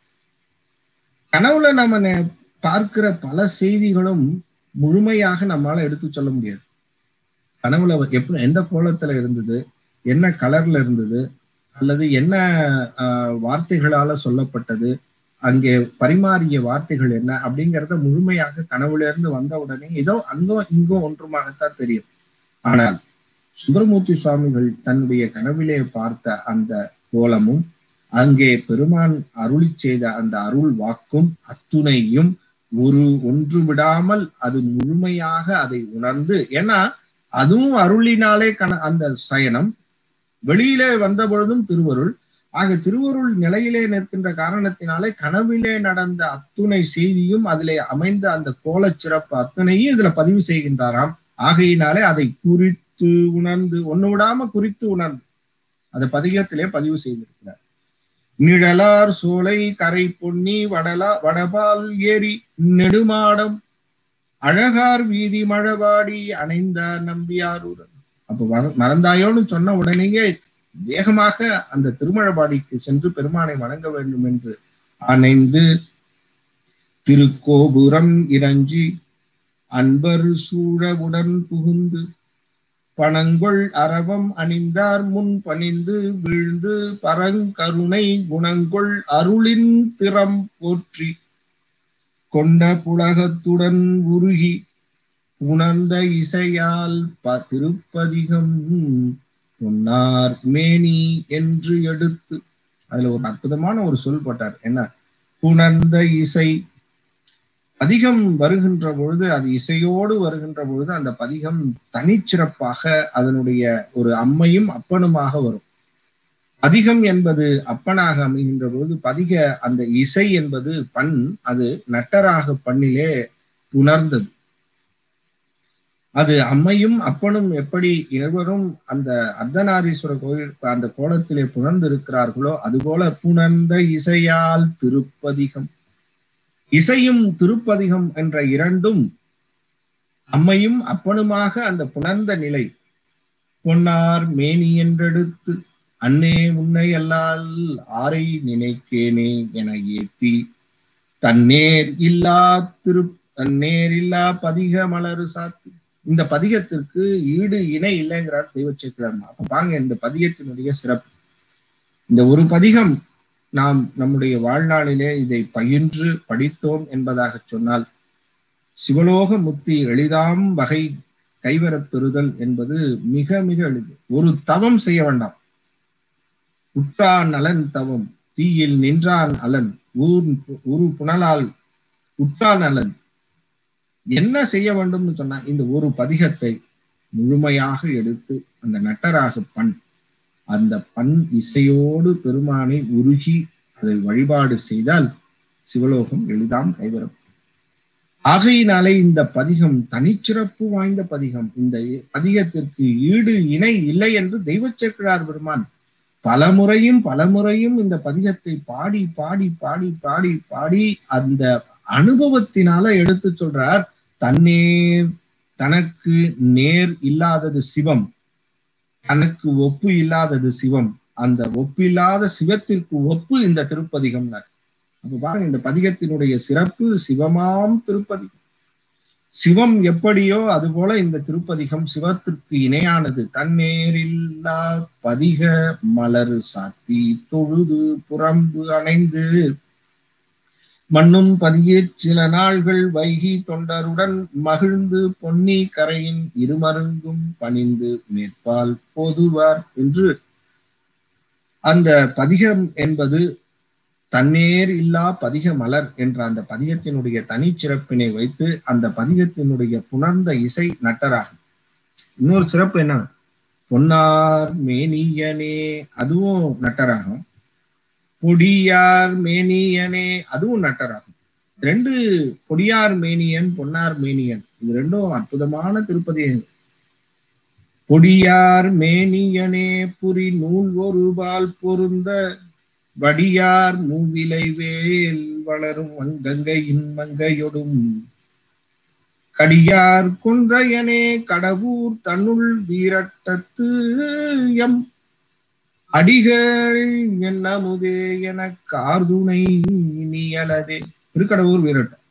கனவுல நம்ம பார்க்கிற பல செய்திகளும் முழுமையாக நம்மளால எடுத்து சொல்ல முடியாது. கனவுல எப்படி எந்த கோலத்துல இருந்தது, என்ன கலர்ல இருந்தது, அல்லது என்ன ஆஹ் வார்த்தைகளால சொல்லப்பட்டது, அங்கே பரிமாறிய வார்த்தைகள் என்ன அப்படிங்கிறத முழுமையாக கனவுல இருந்து வந்த உடனே ஏதோ அங்கோ இங்கோ ஒன்றுமாகத்தான் தெரியும். ஆனால் சுந்தரமூர்த்தி சுவாமிகள் தன்னுடைய கனவிலே பார்த்த அந்த கோலமும் அங்கே பெருமான் அருளி செய்த அந்த அருள் வாக்கும் அத்துணையும் ஒரு ஒன்று விடாமல் அது முழுமையாக அதை உணர்ந்து, ஏன்னா அதுவும் அருளினாலே கன அந்த சயனம், வெளியிலே வந்த பொழுதும் திருவருள். ஆக திருவருள் நிலையிலே நிற்கின்ற காரணத்தினாலே கனவிலே நடந்த அத்துணை செய்தியும் அதிலே அமைந்த அந்த கோல சிறப்பு அத்துணையும் இதுல பதிவு செய்கின்றாராம். ஆகையினாலே அதை குறித்து உணர்ந்து, ஒண்ணு விடாம குறித்து உணர்ந்து அதை பதிகத்திலே பதிவு செய்திருக்கிறார். நிழலார் சோலை கரை பொன்னி வடலா வடபால் ஏரி நெடுமாடம் அழகார் வீதி மழபாடி அணைந்தார் நம்பியாரூரன். அப்ப மறந்தாயோன்னு சொன்ன உடனேயே வேகமாக அந்த திருமழபாடிக்கு சென்று பெருமானை வணங்க வேண்டும் என்று அணைந்து திருக்கோபுரம் இறஞ்சி அன்பர் சூழவுடன் புகுந்து பணங்கொள் அரவம் அணிந்தார் முன் பணிந்து வீழ்ந்து பரங்கருணை குணங்கொள் அருளின் திறம் போற்றி கொண்ட புலகத்துடன் உருகி உணர்ந்த இசையால் ப திருப்பதிகம் பொன்னார் மேனி என்று எடுத்து. அதுல ஒரு அற்புதமான ஒரு சொல் போட்டார். என்ன? உணர்ந்த இசை. பதிகம் வருகின்ற பொழுது, அது இசையோடு வருகின்ற பொழுது அந்த பதிகம் தனிச்சிறப்பாக அதனுடைய ஒரு அம்மையும் அப்பனுமாக வரும். பதிகம் என்பது அப்பனாக அமைகின்ற பொழுது பதிக அந்த இசை என்பது பண், அது நட்டராக பண்ணிலே உணர்ந்தது. அது அம்மையும் அப்பனும் எப்படி இருவரும் அந்த அர்த்தநாரீஸ்வர கோயில் அந்த கோலத்திலே புணர்ந்திருக்கிறார்களோ அதுபோல புணர்ந்த இசையால் திருப்பதிகம். இசையும் திருப்பதிகம் என்ற இரண்டும் அம்மையும் அப்பனுமாக அந்த புணர்ந்த நிலை. பொன்னார் மேனி என்றெடுத்து அன்னே உன்னை அல்லால் ஆரை நினைக்கேனே என ஏத்தி தன்னேர் இல்லா திரு தன்னேர் இல்லா பதிக மலரு சாத்து. இந்த பதிகத்திற்கு ஈடு இணை இல்லைங்கிறார் தெய்வ சேக்கிழார். அப்ப பாருங்க இந்த பதிகத்தினுடைய சிறப்பு. இந்த ஒரு பதிகம் நாம் நம்முடைய வாழ்நாளிலே இதை பயின்று படித்தோம் என்பதாக சொன்னால் சிவலோக முக்தி எளிதாம் வகை கைவரப் பெறுதல் என்பது மிக மிக எளிது. ஒரு தவம் செய்ய வேண்டாம். உற்றான் அலன் தவம் தீயில் நின்றான் அலன் ஊர் உரு புனலால் உற்றான் அலன். என்ன செய்ய வேண்டும்னு சொன்னா இந்த ஒரு பதிகத்தை முழுமையாக எடுத்து அந்த நட்டராக பண் அந்த பண் இசையோடு பெருமானை உருகி அதை வழிபாடு செய்தால் சிவலோகம் எளிதாம் கைவரும். ஆகையினாலே இந்த பதிகம் தனிச்சிறப்பு வாய்ந்த பதிகம். இந்த பதிகத்திற்கு ஈடு இணை இல்லை என்று தெய்வச்சேக்கிழார் பெருமான் பல முறையும் பல முறையும் இந்த பதிகத்தை பாடி பாடி பாடி பாடி பாடி அந்த அனுபவத்தினால எடுத்து சொல்றார். தன்னேர் தனக்கு நேர் இல்லாதது சிவம், தனக்கு ஒப்பு இல்லாதது சிவம், அந்த ஒப்பு இல்லாத சிவத்திற்கு ஒப்பு இந்த திருப்பதிகம்னார். அப்ப பாருங்க, இந்த பதிகத்தினுடைய சிறப்பு சிவமாம் திருப்பதிகம். சிவம் எப்படியோ அதுபோல இந்த திருப்பதிகம் சிவத்திற்கு இணையானது. தன்னேரில்லா பதிக மலர் சாத்தி தொழுது புறம்பு அணைந்து மண்ணும் பதியிற் சில நாள்கள் வைகி தொண்டருடன் மகிழ்ந்து பொன்னி கரையின் இருமருங்கும் பணிந்து மேற்பால் போதுவார் என்று அந்த பதிகம் என்பது தன்னேர் இல்லா பதிக மலர் என்ற அந்த பதிகத்தினுடைய தனிச்சிறப்பினை வைத்து அந்த பதிகத்தினுடைய புணர்ந்த இசை நட்டராகும். இன்னொரு சிறப்பு என்ன, பொன்னார் மேனியனே அதுவும் நட்டராகும், பொடியார் மேனியனே அதுவும் நட்டராகும். ரெண்டு, பொடியார் மேனியன் பொன்னார் மேனியன், இது ரெண்டும் அற்புதமான திருப்பதிகள். பொடியார் மேனியனே புரி நூல் ஒருபால் பொருந்த வடியார் மூவிலை வேல் வளரும் கங்கையின் மங்கையொடும் கடியார் கொன்றையனே கடவுர் தன்னுள் வீரட்டத்து எம் அடிகள் என்னமுதே என கார்துணை நீயலதே. திருக்கடவுர் வீரட்டம்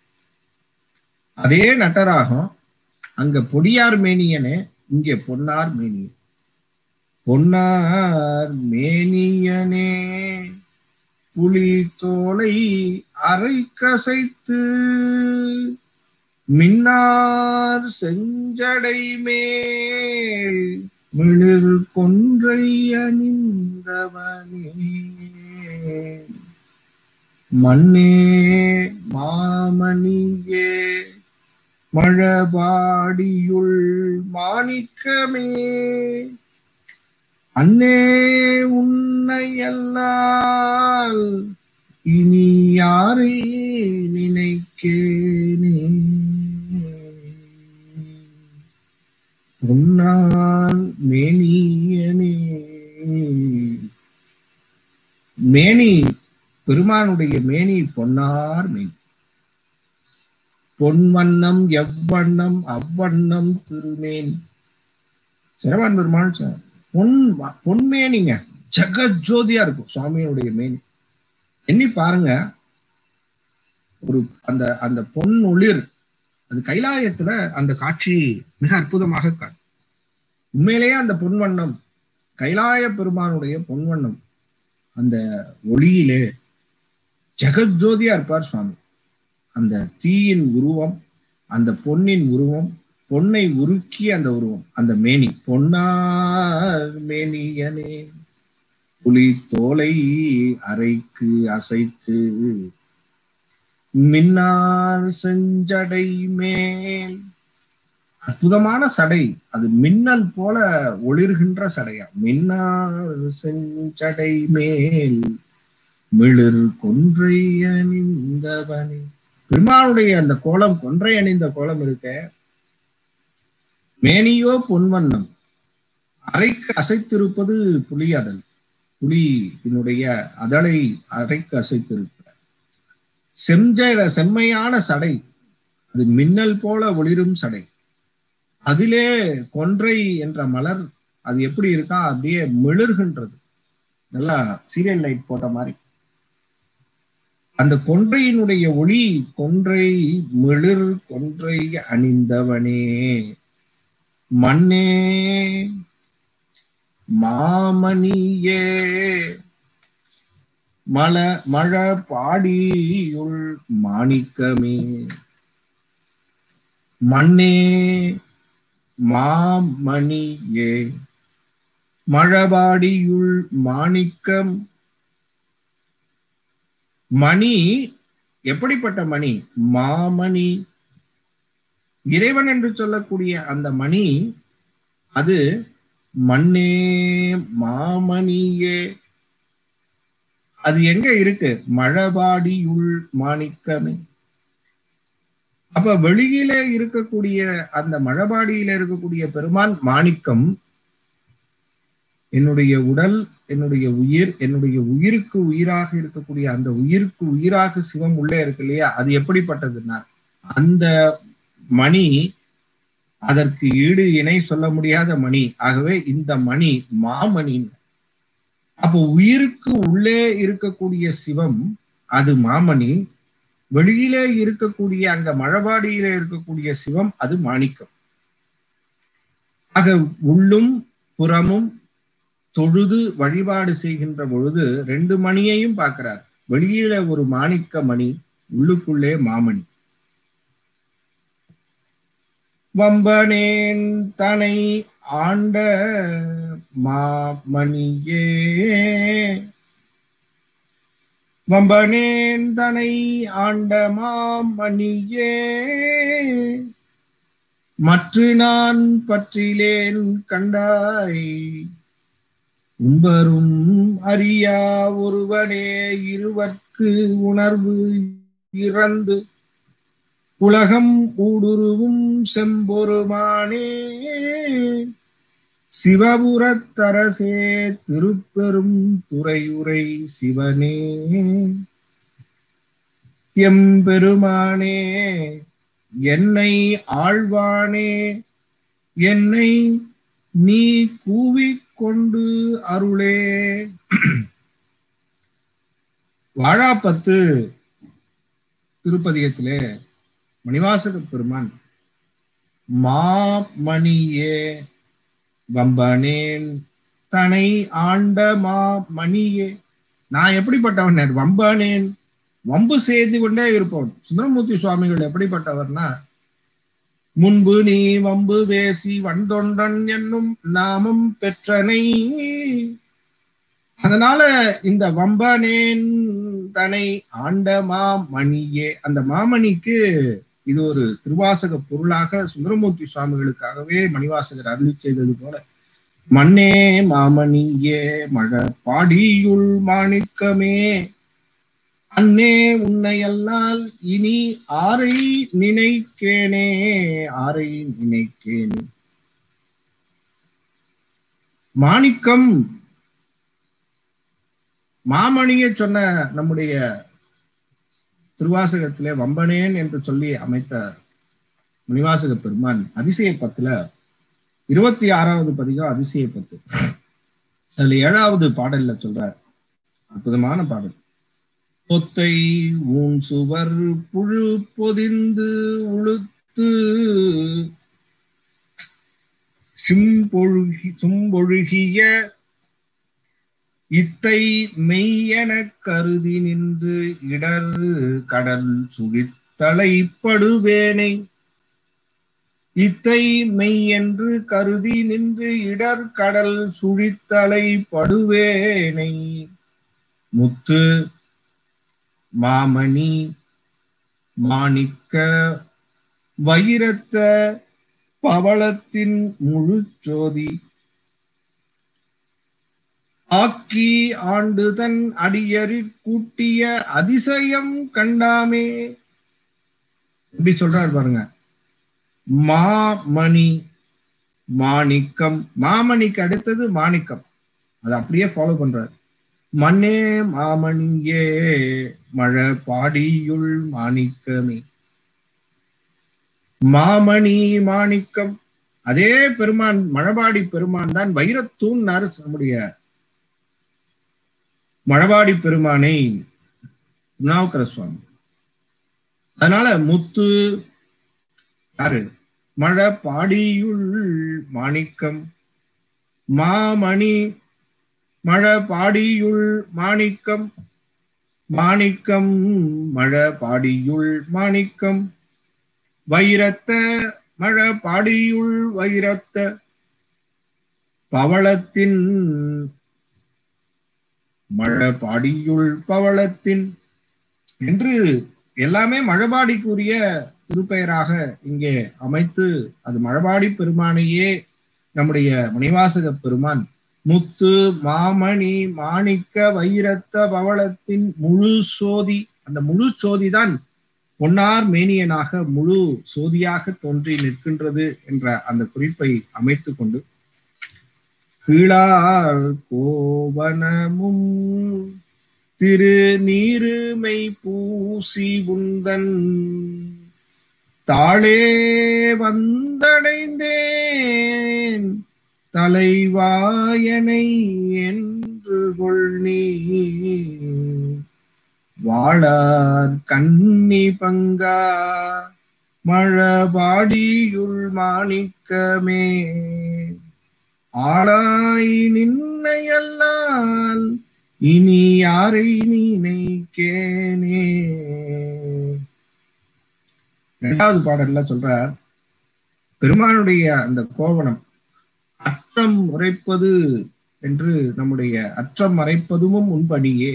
அதே நட்டராகும். அங்க பொடியார் மேனியனே, இங்கே பொன்னார் மேனியன். பொன்னார் மேனியனே புலி தோலை அரை கசைத்து மின்னார் செஞ்சடை மேல் மிளிர் கொன்றை அணிந்தவனே மண்ணே மாமணியே மழபாடியுள் மாணிக்கமே அன்னே உன்னையல்லால் இனி யாரை நினைக்கேனே. பொன்னார் மேனியனே, மேனி பெருமானுடைய மேனி பொன்னார் மேனி. பொன்வண்ணம் எவ்வண்ணம் அவ்வண்ணம் திருமேனி. சிரவான் பெருமான் பொன் பொன்மேனிங்க, ஜெகஜோதியா இருக்கும் சுவாமியுடைய மேனி. எண்ணி பாருங்க, ஒரு அந்த அந்த பொன் ஒளிர் அது கைலாயத்துல அந்த காட்சி மிக அற்புதமாக காட்டும். உண்மையிலேயே அந்த பொன்வண்ணம் கைலாய பெருமானுடைய பொன்வண்ணம், அந்த ஒளியிலே ஜெகஜோதியா இருப்பார் சுவாமி. அந்த தீயின் உருவம், அந்த பொன்னின் உருவம், பொன்னை உருக்கிய அந்த உருவம், அந்த மேனி. பொன்னார் மேனியனே புலி தோலை அரைக்கு அசைத்து மின்னார் செஞ்சடை மேல். அற்புதமான சடை, அது மின்னல் போல ஒளிர்கின்ற சடையா. மின்னார் செஞ்சடை மேல் மிளிர் கொன்றை அணிந்தவனே. பெருமானுடைய அந்த கோலம், கொன்றை அணிந்த கோலம் இருக்க, மேனியோ பொன்வண்ணம், அரைக்கு அசைத்திருப்பது புலி அதழ். புலி என்னுடைய அதழை அரைக்கு அசைத்திருக்க செஞ்ச செம்மையான சடை, அது மின்னல் போல ஒளிரும் சடை. அதிலே கொன்றை என்ற மலர் அது எப்படி இருக்கா, அப்படியே மிளர்கின்றது, நல்லா சீரியல் லைட் போட்ட மாதிரி. அந்த கொன்றையினுடைய ஒளி, கொன்றை மிளிர் கொன்றை அணிந்தவனே மண்ணே மாமணியே மல மழ பாடியுள் மாணிக்கமே மண்ணே மாமணியே மழபாடியுள் மாணிக்கம். மணி எப்படிப்பட்ட மணி? மாமணி. இறைவன் என்று சொல்லக்கூடிய அந்த மணி அது மண்ணே மாமணியே. அது எங்க இருக்கு? மழபாடியுள் மாணிக்கமே. அப்ப வெளியில இருக்கக்கூடிய அந்த மழபாடியில இருக்கக்கூடிய பெருமான் மாணிக்கம். என்னுடைய உடல், என்னுடைய உயிர், என்னுடைய உயிருக்கு உயிராக இருக்கக்கூடிய அந்த உயிருக்கு உயிராக சிவம் உள்ளே இருக்கு இல்லையா? அது எப்படிப்பட்டதுன்னா அந்த மணி அதற்கு ஈடு இணை சொல்ல முடியாத மணி. ஆகவே இந்த மணி மாமணி. அப்போ உயிருக்கு உள்ளே இருக்கக்கூடிய சிவம் அது மாமணி, வெளியிலே இருக்கக்கூடிய அங்க மழபாடியிலே இருக்கக்கூடிய சிவம் அது மாணிக்கம். ஆக உள்ளும் புறமும் தொழுது வழிபாடு செய்கின்ற பொழுது ரெண்டு மணியையும் பார்க்கிறார். வெளியில ஒரு மாணிக்க மணி, உள்ளுக்குள்ளே மாமணி. வம்பனேன் தனை ஆண்ட மாமணியே வம்பனேன் தனை ஆண்ட மாமணியே மற்று நான் பற்றிலேன் கண்டாய் உம்பரும் அறியா ஒருவனே இருவர்க்கு உணர்வு இறந்து உலகம் ஊடுருவும் செம்பொருமானே சிவபுரத்தரசே திருப்பெரும் துறையுரை சிவனே எம்பெருமானே என்னை ஆழ்வானே என்னை நீ கூவிக்கொண்டு அருளே. வாழாப்பத்து திருப்பதிகத்திலே மணிவாசக பெருமான் மாமணியே வம்பனேன் தனை ஆண்ட மாமணியே. நான் எப்படிப்பட்டவன்? வம்பனேன், வம்பு செய்து கொண்டே இருப்பவன். சுந்தரமூர்த்தி சுவாமிகள் எப்படிப்பட்டவர்னா, முன்பு நீ வம்பு பேசி வந்தொண்டன் என்னும் நாமம் பெற்றனை. அதனால இந்த வம்பனேன் தனை ஆண்ட மாமணியே, அந்த மாமணிக்கு இது ஒரு திருவாசக பொருளாக சுந்தரமூர்த்தி சுவாமிகளுக்காகவே மணிவாசகர் அருளி செய்தது போல, மண்ணே மாமணியே மழ பாடியுள் மாணிக்கமே அன்னே உன்னையல்லால் இனி ஆரை நினைக்கேனே ஆரை நினைக்கேனே. மாணிக்கம் மாமணியை சொன்ன நம்முடைய திருவாசகத்திலே வம்பனேன் என்று சொல்லி அமைத்த மணிவாசக பெருமான் அதிசய பத்துல இருபத்தி ஆறாவது பதிகம் அதிசய பத்து, அதுல ஏழாவது பாடல்ல சொல்றார். அற்புதமான பாடல். பொத்தை ஊன் சுவர் புழு பொதிந்து உளுத்து சிம்பொழுகி சும்பொழுகிய இத்தை மெய்யென கருதி நின்று இடர் கடல் சுழித்தலைப்படுவேனை. இத்தை மெய் என்று கருதி நின்று இடர் கடல் சுழித்தலைப்படுவேனை. முத்து மாமணி மாணிக்க வைரத்த பவளத்தின் முழுச்சோதி ஆக்கி ஆண்டு தன் அடியரிற் கூட்டிய அதிசயம் கண்டாமே. எப்படி சொல்றாரு பாருங்க. மாமணி மாணிக்கம், மாமணிக்கு அடுத்தது மாணிக்கம், அது அப்படியே ஃபாலோ பண்றாரு. மண்ணே மாமணியே மழ பாடியுள் மாணிக்கமே. மாமணி மாணிக்கம், அதே பெருமான் மழபாடி பெருமான் தான் வைரத்தூண் நம்முடைய மழபாடி பெருமானை திருநாவுக்கர சுவாமி. அதனால முத்து யாரு? மழ பாடியுள் மாணிக்கம். மாமணி மழ பாடியுள் மாணிக்கம். மாணிக்கம் மழ பாடியுள் மாணிக்கம் வைரத்த மழ பாடியுள் வைரத்த பவளத்தின் மழ பாடியுள் பவளத்தின் என்று எல்லாமே மழபாடிக்குரிய திருப்பெயராக இங்கே அமைத்து அது மழபாடி பெருமானையே நம்முடைய மணிவாசக பெருமான் முத்து மாமணி மாணிக்க வைரத்த பவளத்தின் முழு சோதி, அந்த முழு சோதிதான் பொன்னார் மேனியனாக முழு சோதியாக தோன்றி நிற்கின்றது என்ற அந்த குறிப்பை அமைத்து கொண்டு கீழார் கோவனமும் திரு நீருமை பூசி உந்தன் தாளே வந்தடைந்தேன் தலைவாயனை என்று கொள் நீ வாழார் கன்னி பங்கா மழபாடியுள் மாணிக்கமே ஆளாய் நின்னையல்லால் இனி யாரை நினைக்கேனே. இரண்டாவது பாடல்ல சொல்றார், பெருமானுடைய அந்த கோவணம் அற்றம் உரைப்பது என்று நம்முடைய அற்றம் மறைப்பதும் உன்படியே.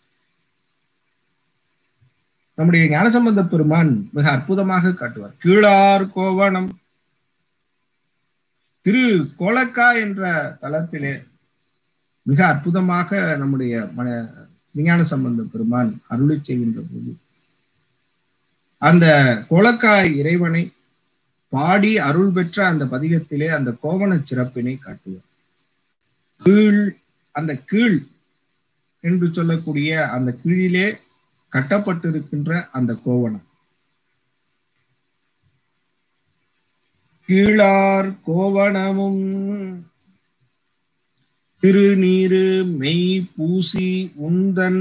நம்முடைய ஞானசம்பந்த பெருமான் மிக அற்புதமாக காட்டுவார். கீழார் கோவணம் திரு கோலக்கா என்ற தலத்திலே மிக அற்புதமாக நம்முடைய விஞ்ஞான சம்பந்த பெருமான் அருளி செய்கின்ற போது அந்த கோலக்காய் இறைவனை பாடி அருள் பெற்ற அந்த பதிகத்திலே அந்த கோவண சிறப்பினை காட்டுவார். கீழ், அந்த கீழ் என்று சொல்லக்கூடிய அந்த கீழிலே கட்டப்பட்டிருக்கின்ற அந்த கோவணம், கீழார் கோவணமும் திருநீரு மெய் பூசி உந்தன்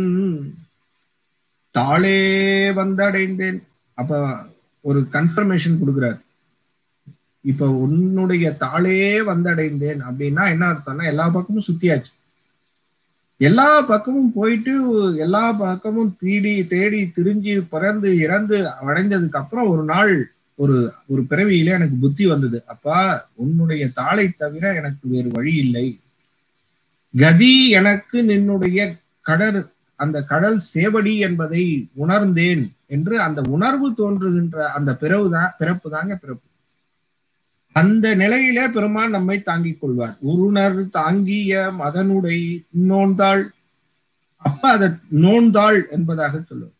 தாளே வந்தடைந்தேன். அப்ப ஒரு கன்ஃபர்மேஷன் கொடுக்கிறார். இப்ப உன்னுடைய தாளே வந்தடைந்தேன் அப்படின்னா என்ன அர்த்தம்னா, எல்லா பக்கமும் சுத்தியாச்சு, எல்லா பக்கமும் போயிட்டு எல்லா பக்கமும் தீடி தேடி திரிஞ்சு பிறந்து இறந்து அடைஞ்சதுக்கு அப்புறம் ஒரு நாள் ஒரு ஒரு பிறவியில எனக்கு புத்தி வந்தது. அப்பா, உன்னுடைய தாளை தவிர எனக்கு வேறு வழி இல்லை, கதி எனக்கு நின்னுடைய கடல், அந்த கடல் சேவடி என்பதை உணர்ந்தேன் என்று அந்த உணர்வு தோன்றுகின்ற அந்த பிறவுதான் பிறப்பு தாங்க பிறப்பு. அந்த நிலையிலே பெருமான் நம்மை தாங்கிக் கொள்வார். உருணர் தாங்கிய மதனுடை நோன்தாள், அப்ப அதை நோன்தாள் என்பதாக சொல்லுவார்.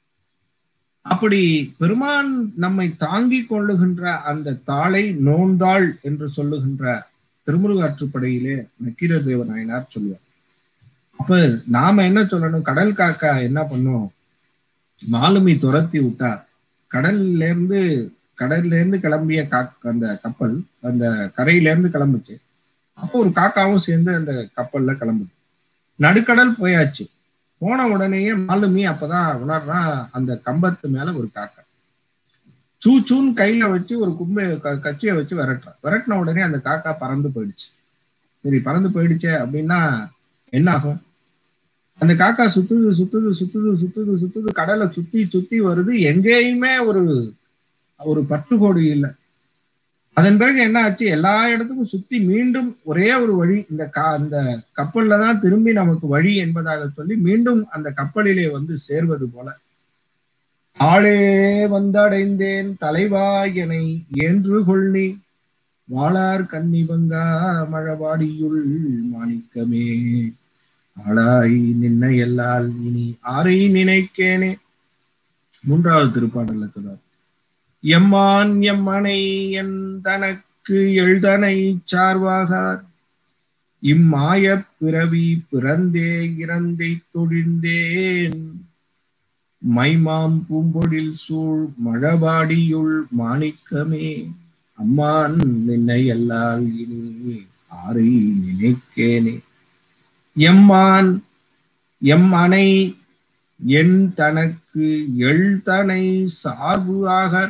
அப்படி பெருமான் நம்மை தாங்கிக் கொள்ளுகின்ற அந்த தாளை நோன்தாள் என்று சொல்லுகின்ற திருமுருகாற்றுப்படையிலே நக்கீர தேவநாயனார் சொல்லுவார். அப்ப நாம என்ன சொல்லணும், கடல் காக்கா என்ன பண்ணும், மாலுமி துரத்தி விட்டார், கடல்ல இருந்து கடல்ல இருந்து கிளம்பிய காக் அந்த கப்பல் அந்த கரையில இருந்து கிளம்புச்சு. அப்போ ஒரு காக்காவும் சேர்ந்து அந்த கப்பல்ல கிளம்புது. நடுக்கடல் போயாச்சு. போன உடனேயே மாலுமி அப்பதான் உணர்றான், அந்த கம்பத்து மேல ஒரு காக்கா சூச்சூன்னு கையில வச்சு ஒரு கும்பை கச்சியை வச்சு விரட்டுறான். விரட்டின உடனே அந்த காக்கா பறந்து போயிடுச்சு. சரி, பறந்து போயிடுச்சே அப்படின்னா என்ன ஆகும், அந்த காக்கா சுத்துது சுத்துது சுத்துது சுத்துது சுத்துது கடலை சுத்தி சுத்தி வருது, எங்கேயுமே ஒரு ஒரு பட்டுக்கோடு இல்லை. அதன் பிறகு என்ன ஆச்சு, எல்லா இடத்துக்கும் சுத்தி மீண்டும் ஒரே ஒரு வழி, இந்த கா அந்த கப்பல்ல தான் திரும்பி நமக்கு வழி என்பதாக சொல்லி மீண்டும் அந்த கப்பலிலே வந்து சேர்வது போல, ஆளே வந்தடைந்தேன் தலைவாயனை என்று கொள்ளி வாளார் கன்னி பங்கா மழபாடியுள் மாணிக்கமே ஆளாய் நின்ன எல்லால் இனி ஆரை நினைக்கேனே. மூன்றாவது திருப்பாடல்ல சொல்றார், எம்மான் எம்மனை என் தனக்கு எழுதனை சார்வாகார் இம்மாய பிறவி பிறந்தே இறந்தை தொழிந்தேன் மைமாம் பூம்பொழில் சூழ் மழபாடியுள் மாணிக்கமே அம்மான் நின்னை எல்லால் இனி ஆரை நினைக்கேனே. எம்மான் எம் அணை என் தனக்கு எழுதனை சார்பு ஆக,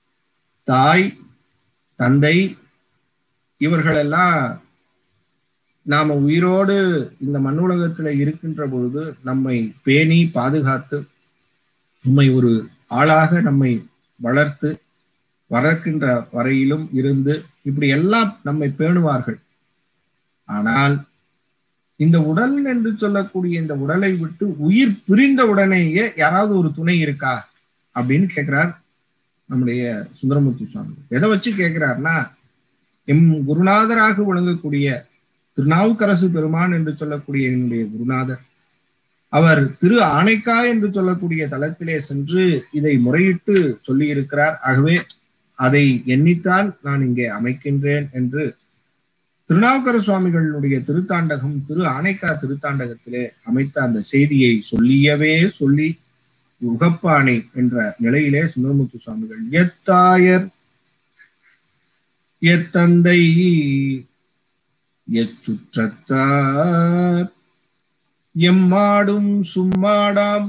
தாய் தந்தை இவர்களெல்லாம் நாம உயிரோடு இந்த மண்ணுலகத்துல இருக்கின்ற பொழுது நம்மை பேணி பாதுகாத்து நம்மை ஒரு ஆளாக நம்மை வளர்த்து வளர்க்கின்ற வரையிலும் இருந்து இப்படி எல்லாம் நம்மை பேணுவார்கள். ஆனால் இந்த உடல் என்று சொல்லக்கூடிய இந்த உடலை விட்டு உயிர் பிரிந்த உடனேயே யாராவது ஒரு துணை இருக்கா அப்படின்னு கேட்கிறார் நம்முடைய சுந்தரமூர்த்தி சுவாமி. எதை வச்சு கேட்கிறார்னா, எம் குருநாதராக விளங்கக்கூடிய திருநாவுக்கரசு பெருமான் என்று சொல்லக்கூடிய என்னுடைய குருநாதர் அவர் திரு ஆனைக்கா என்று சொல்லக்கூடிய தலத்திலே சென்று இதை முறையிட்டு சொல்லி இருக்கிறார். ஆகவே அதை எண்ணித்தான் நான் இங்கே அமைக்கின்றேன் என்று திருநாவுக்கர சுவாமிகளுடைய திருத்தாண்டகம் திரு ஆனைக்கா திருத்தாண்டகத்திலே அமைத்த அந்த செய்தியை சொல்லியவே சொல்லி உகப்பானை என்ற நிலையிலே சுந்தரமூர்த்தி சுவாமிகள் எத்தாயர் எத்தந்தை எச்சுற்றத்தார் எம்மாடும் சும்மாடாம்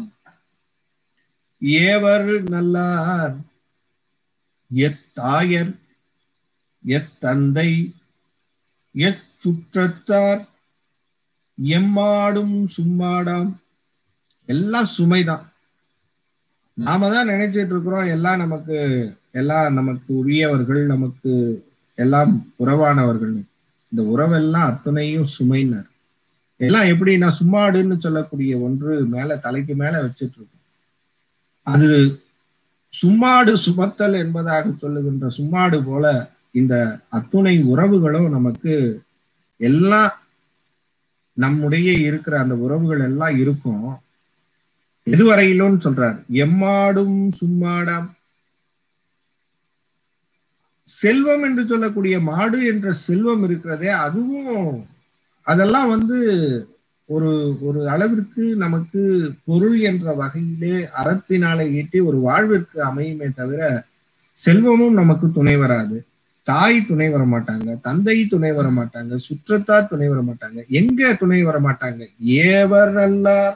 ஏவர் நல்லார் எத்தாயர் எத்தந்தை எச்சுற்றத்தார் எம்மாடும் சும்மாடாம். எல்லாம் சுமைதான். நாம தான் நினைச்சிட்டு இருக்கிறோம் எல்லாம் நமக்கு எல்லாம் நமக்கு உரியவர்கள், நமக்கு எல்லாம் உறவானவர்கள். இந்த உறவெல்லாம் அத்தனையும் சுமைனர். எல்லாம் எப்படின்னா சும்மாடுன்னு சொல்லக்கூடிய ஒன்று மேல தலைக்கு மேல வச்சிட்டு இருக்கும். அது சும்மாடு சுமத்தல் என்பதாக சொல்லுகின்ற சும்மாடு போல இந்த அத்துணை உறவுகளும் நமக்கு எல்லாம் நம்முடைய இருக்கிற அந்த உறவுகள் எல்லாம் இருக்கும். எதுவரையிலும் சொல்றார், எம்மாடும் சும்மாடாம். செல்வம் என்று சொல்லக்கூடிய மாடு என்ற செல்வம் இருக்கிறதே, அதுவும் அதெல்லாம் வந்து ஒரு ஒரு அளவிற்கு நமக்கு பொருள் என்ற வகையிலே அறத்தினாலே ஈட்டி ஒரு வாழ்விற்கு அமையுமே தவிர செல்வமும் நமக்கு துணை வராது. தாய் துணை வர மாட்டாங்க, தந்தை துணை வர மாட்டாங்க, சுற்றத்தார் துணை வர மாட்டாங்க. எங்க துணை வர மாட்டாங்க? ஏவர் நல்லார்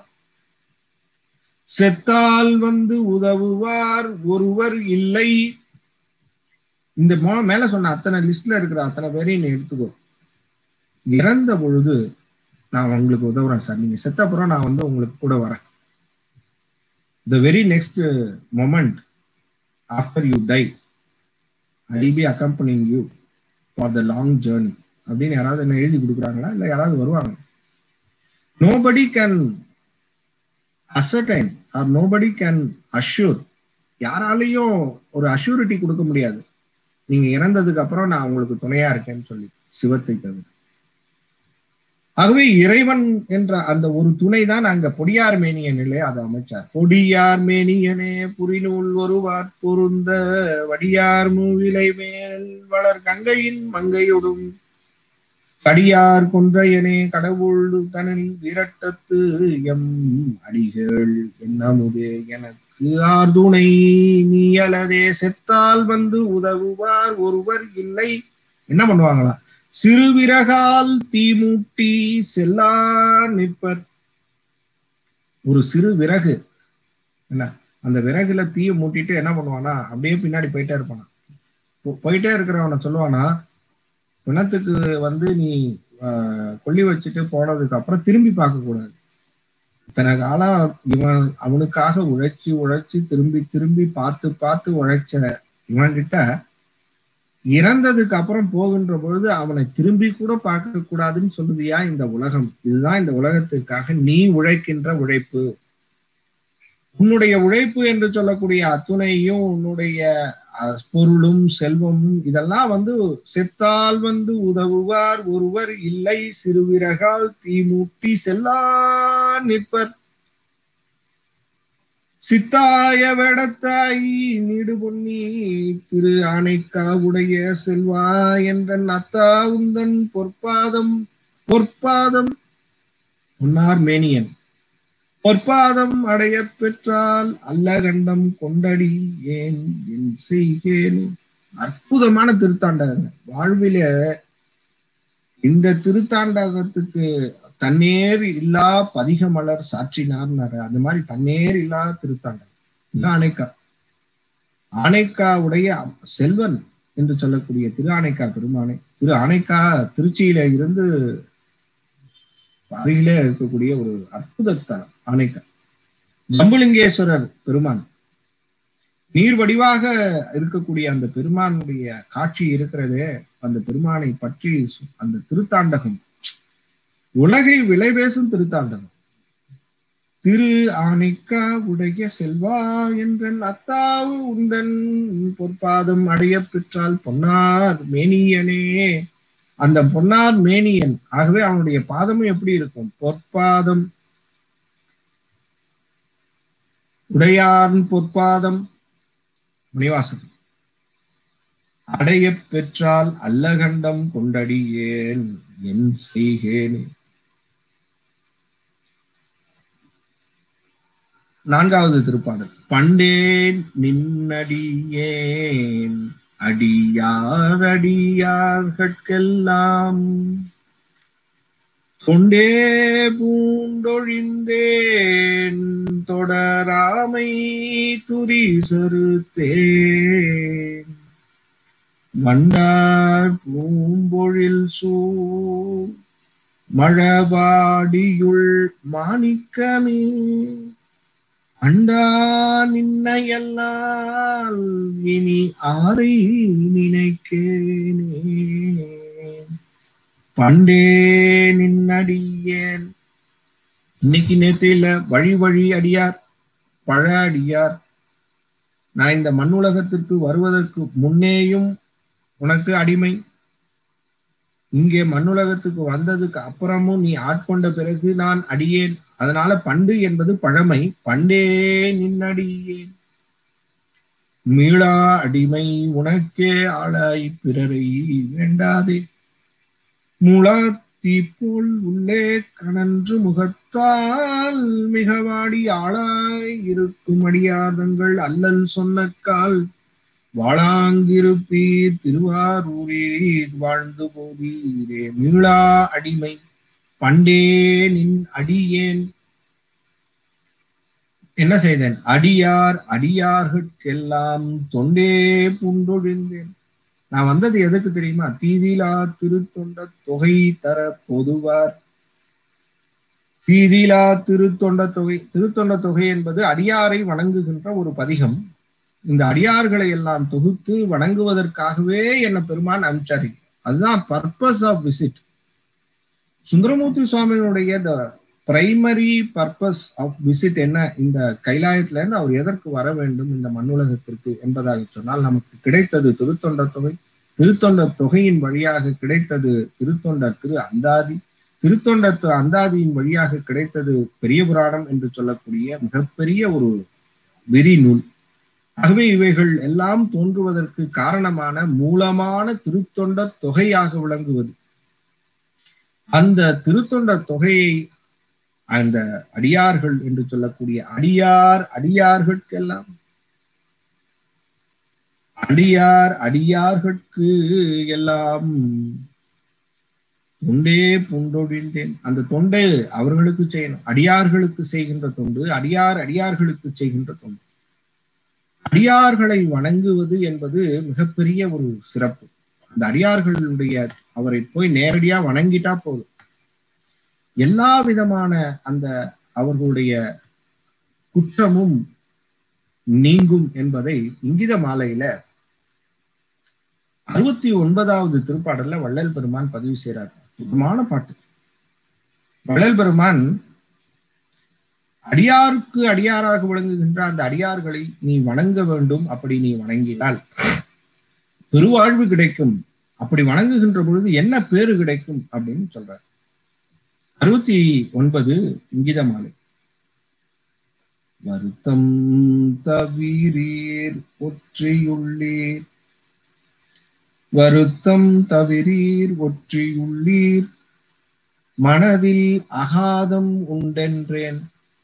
செத்தால் வந்து உதவுவார் ஒருவர் இல்லை. இந்த மேல சொன்ன அத்தனை லிஸ்ட்ல இருக்கிற அத்தனை பேரையும் நீ எடுத்துக்கோ. இறந்த பொழுது நான் உங்களுக்கு உதவுறேன் சார், நீங்க செத்தப்புறம் நான் வந்து உங்களுக்கு கூட வரேன். The very next moment after you die, I will be accompanying you for the long journey. அப்படின்னு யாராவது என்ன எழுதி கொடுக்குறாங்களா? இல்ல யாராவது வருவாங்க? Nobody can ascertain or nobody can assure. யாராலையும் ஒரு அஷ்யூரிட்டி கொடுக்க முடியாது, நீங்க இறந்ததுக்கு அப்புறம் நான் உங்களுக்கு துணையா இருக்கேன்னு சொல்லி, சிவத்தை தவிர. ஆகவே இறைவன் என்ற அந்த ஒரு துணை தான் அங்க பொடியார் மேனியனிலே அதை அமைச்சார். பொடியார் மேனியனே புரிநூல் ஒருவார் பொருந்த வடியார் மூவிலை மேல் வளர் கங்கையின் மங்கையொடும் கடியார் கொன்றையனே கடவுள் தனில் விரட்டத்து எம் அடிகள் என்னமுதே எனக்கு ஆர்துணை நீயலதே செத்தால் வந்து உதவுவார் ஒருவர் இல்லை. என்ன பண்ணுவாங்களா? சிறுவிறகால் தீமூட்டி செல்லா நிற்பர். ஒரு சிறு விறகு என்ன, அந்த விறகுல தீய மூட்டிட்டு என்ன பண்ணுவானா, அப்படியே பின்னாடி போயிட்டே இருப்பானா. போயிட்டே இருக்கிறவனை சொல்லுவானா, பிணத்துக்கு வந்து நீ ஆஹ் கொல்லி வச்சுட்டு போனதுக்கு அப்புறம் திரும்பி பார்க்க கூடாது. இத்தனை காலம் இவன் அவனுக்காக உழைச்சி உழைச்சி திரும்பி திரும்பி பார்த்து பார்த்து உழைச்ச இவன்கிட்ட இறந்ததுக்கு அப்புறம் போகின்ற பொழுது அவனை திரும்பி கூட பார்க்க கூடாதுன்னு சொல்லுதியா இந்த உலகம். இதுதான் இந்த உலகத்திற்காக நீ உழைக்கின்ற உழைப்பு. உன்னுடைய உழைப்பு என்று சொல்லக்கூடிய அத்துணையும் உன்னுடைய பொருளும் செல்வமும் இதெல்லாம் வந்து செத்தால் வந்து உதவுவார் ஒருவர் இல்லை சிறுவிறகால் தீமூட்டி செல்லா நிற்பர். சித்தாய வேடத்தாய் நீடு பொன்னி திரு ஆனைக்கா உடைய செல்வா என்றன் அத்தா உந்தன் பொற்பாதம் பொற்பாதம் உன்னார் மேனியன் பொற்பாதம் அடைய பெற்றால் அல்ல கண்டம் கொண்டடி ஏன் என் செய்கேன். அற்புதமான திருத்தாண்டகம். வாழ்வில இந்த திருத்தாண்டகத்துக்கு தன்னேர் இல்லா பதிக மலர் சாற்றினார். அந்த மாதிரி தன்னேர் இல்லா திருத்தாண்டகம் ஆனைக்கா. ஆனைக்கா உடைய செல்வன் என்று சொல்லக்கூடிய திரு ஆனைக்கா பெருமானை, திரு ஆனைக்கா திருச்சியில இருந்து அருகிலே இருக்கக்கூடிய ஒரு அற்புத தலம் ஆனைக்கல். ஜம்புலிங்கேஸ்வரர் பெருமான் நீர் வடிவாக இருக்கக்கூடிய அந்த பெருமானுடைய காட்சி இருக்கிறதே, அந்த பெருமானை பற்றி அந்த திருத்தாண்டகம் உலகை விலை பேசும் திருத்தாண்டகம். திரு ஆனைக்கா உடைய செல்வா என்றன் அத்தாவு உண்டன் பொற்பாதம் அடைய பெற்றால் பொன்னார் மேனியனே. அந்த பொன்னார் மேனியன், ஆகவே அவனுடைய பாதமும் எப்படி இருக்கும்? பொற்பாதம். உடையான் பொற்பாதம் மணிவாசகம். அடைய பெற்றால் அல்லகண்டம் கொண்டடியேன் என் செய்கேனே. நான்காவது திருப்பாடல். பண்டேன் நின்னடியேன் அடியார் அடியார்கட்கெல்லாம் தொண்டே பூண்டொழிந்தேன் தொடராமை துரிசறுத்தேன் வண்டார் பூம்பொழில் சூழ் மழபாடியுள் மாணிக்கமே. அண்டா நின்னையல்லால் இனி ஆரை நினைக்கேனே. பண்டே நின்னடியேன், இன்னைக்கு நேத்து இல்ல, வழி வழி அடியார் பழ அடியார். நான் இந்த மண்ணுலகத்திற்கு வருவதற்கு முன்னேயும் உனக்கு அடிமை, இங்கே மண்ணுலகத்துக்கு வந்ததுக்கு அப்புறமும் நீ ஆட்கொண்ட பிறகு நான் அடியேன். அதனால பண்டு என்பது பழமை. பண்டே நின்னடியேன் மீளா அடிமை உனக்கே ஆளாய் பிறரை வேண்டாதே. முளாத்தி போல் உள்ளே கனன்று முகத்தால் மிகவாடி ஆளாய் இருக்கும் அடியாதங்கள் அல்லல் சொன்னக்கால் வாழாங்கிருப்பீர் திருவாரூரீர் வாழ்ந்து போதீரே. மீளா அடிமை பண்டே நின் அடியேன். என்ன செய்தேன்? அடியார் அடியார்கெல்லாம் தொண்டே பூண்டொழிந்தேன். நான் வந்தது எதுக்கு தெரியுமா? தீதிலா திருத்தொண்ட தொகை தர பொதுவார். தீதிலா திருத்தொண்ட தொகை, திருத்தொண்ட தொகை என்பது அடியாரை வணங்குகின்ற ஒரு பதிகம். இந்த அடியார்களை எல்லாம் தொகுத்து வணங்குவதற்காகவே என்ன பெருமான் அனுப்பிச்சாரு. அதுதான் பர்பஸ் ஆஃப் விசிட். சுந்தரமூர்த்தி சுவாமியினுடைய the primary purpose of visit என்ன? இந்த கைலாயத்துல இருந்து அவர் எதற்கு வர வேண்டும் இந்த மண்ணுலகத்திற்கு என்பதாக சொன்னால், நமக்கு கிடைத்தது திருத்தொண்ட தொகை. திருத்தொண்ட தொகையின் வழியாக கிடைத்தது திருத்தொண்ட திரு அந்தாதி. திருத்தொண்ட திரு அந்தாதியின் வழியாக கிடைத்தது பெரிய புராணம் என்று சொல்லக்கூடிய மிகப்பெரிய ஒரு விரி நூல். ஆகவே இவைகள் எல்லாம் தோன்றுவதற்கு காரணமான மூலமான திருத்தொண்ட தொகையாக விளங்குவது. அந்த திருத்தொண்ட தொகையை அந்த அடியார்கள் என்று சொல்லக்கூடிய அடியார் அடியார்கட்கெல்லாம், அடியார் அடியார்கட்கு எல்லாம் தொண்டே பூண்டொழிந்தேன். அந்த தொண்டை அவர்களுக்கு செய்யணும். அடியார்களுக்கு செய்கின்ற தொண்டு, அடியார் அடியார்களுக்கு செய்கின்ற தொண்டு. அடியார்களை வணங்குவது என்பது மிகப்பெரிய ஒரு சிறப்பு. அந்த அடியார்களுடைய அவரை போய் நேரடியா வணங்கிட்டா போதும், எல்லா விதமான அந்த அவர்களுடைய குற்றமும் நீங்கும் என்பதை இங்கித மாலையில அறுபத்தி ஒன்பதாவது திருப்பாடல்ல வள்ளல் பெருமான் பதிவு செய்கிறார். அற்புதமான பாட்டு. வள்ளல் பெருமான் அடியாருக்கு அடியாராக விளங்குகின்ற அந்த அடியார்களை நீ வணங்க வேண்டும். அப்படி நீ வணங்கினால் பெருவாழ்வு கிடைக்கும். அப்படி வணங்குகின்ற பொழுது என்ன பேரு கிடைக்கும் அப்படின்னு சொல்றார். அறுபத்தி ஒன்பது இங்கித மாலை. வருத்தம் தவிரீர் ஒற்றியுள்ளீர், வருத்தம் தவிரீர் ஒற்றியுள்ளீர் மனதில் அகாதம் உண்டென்றேன்.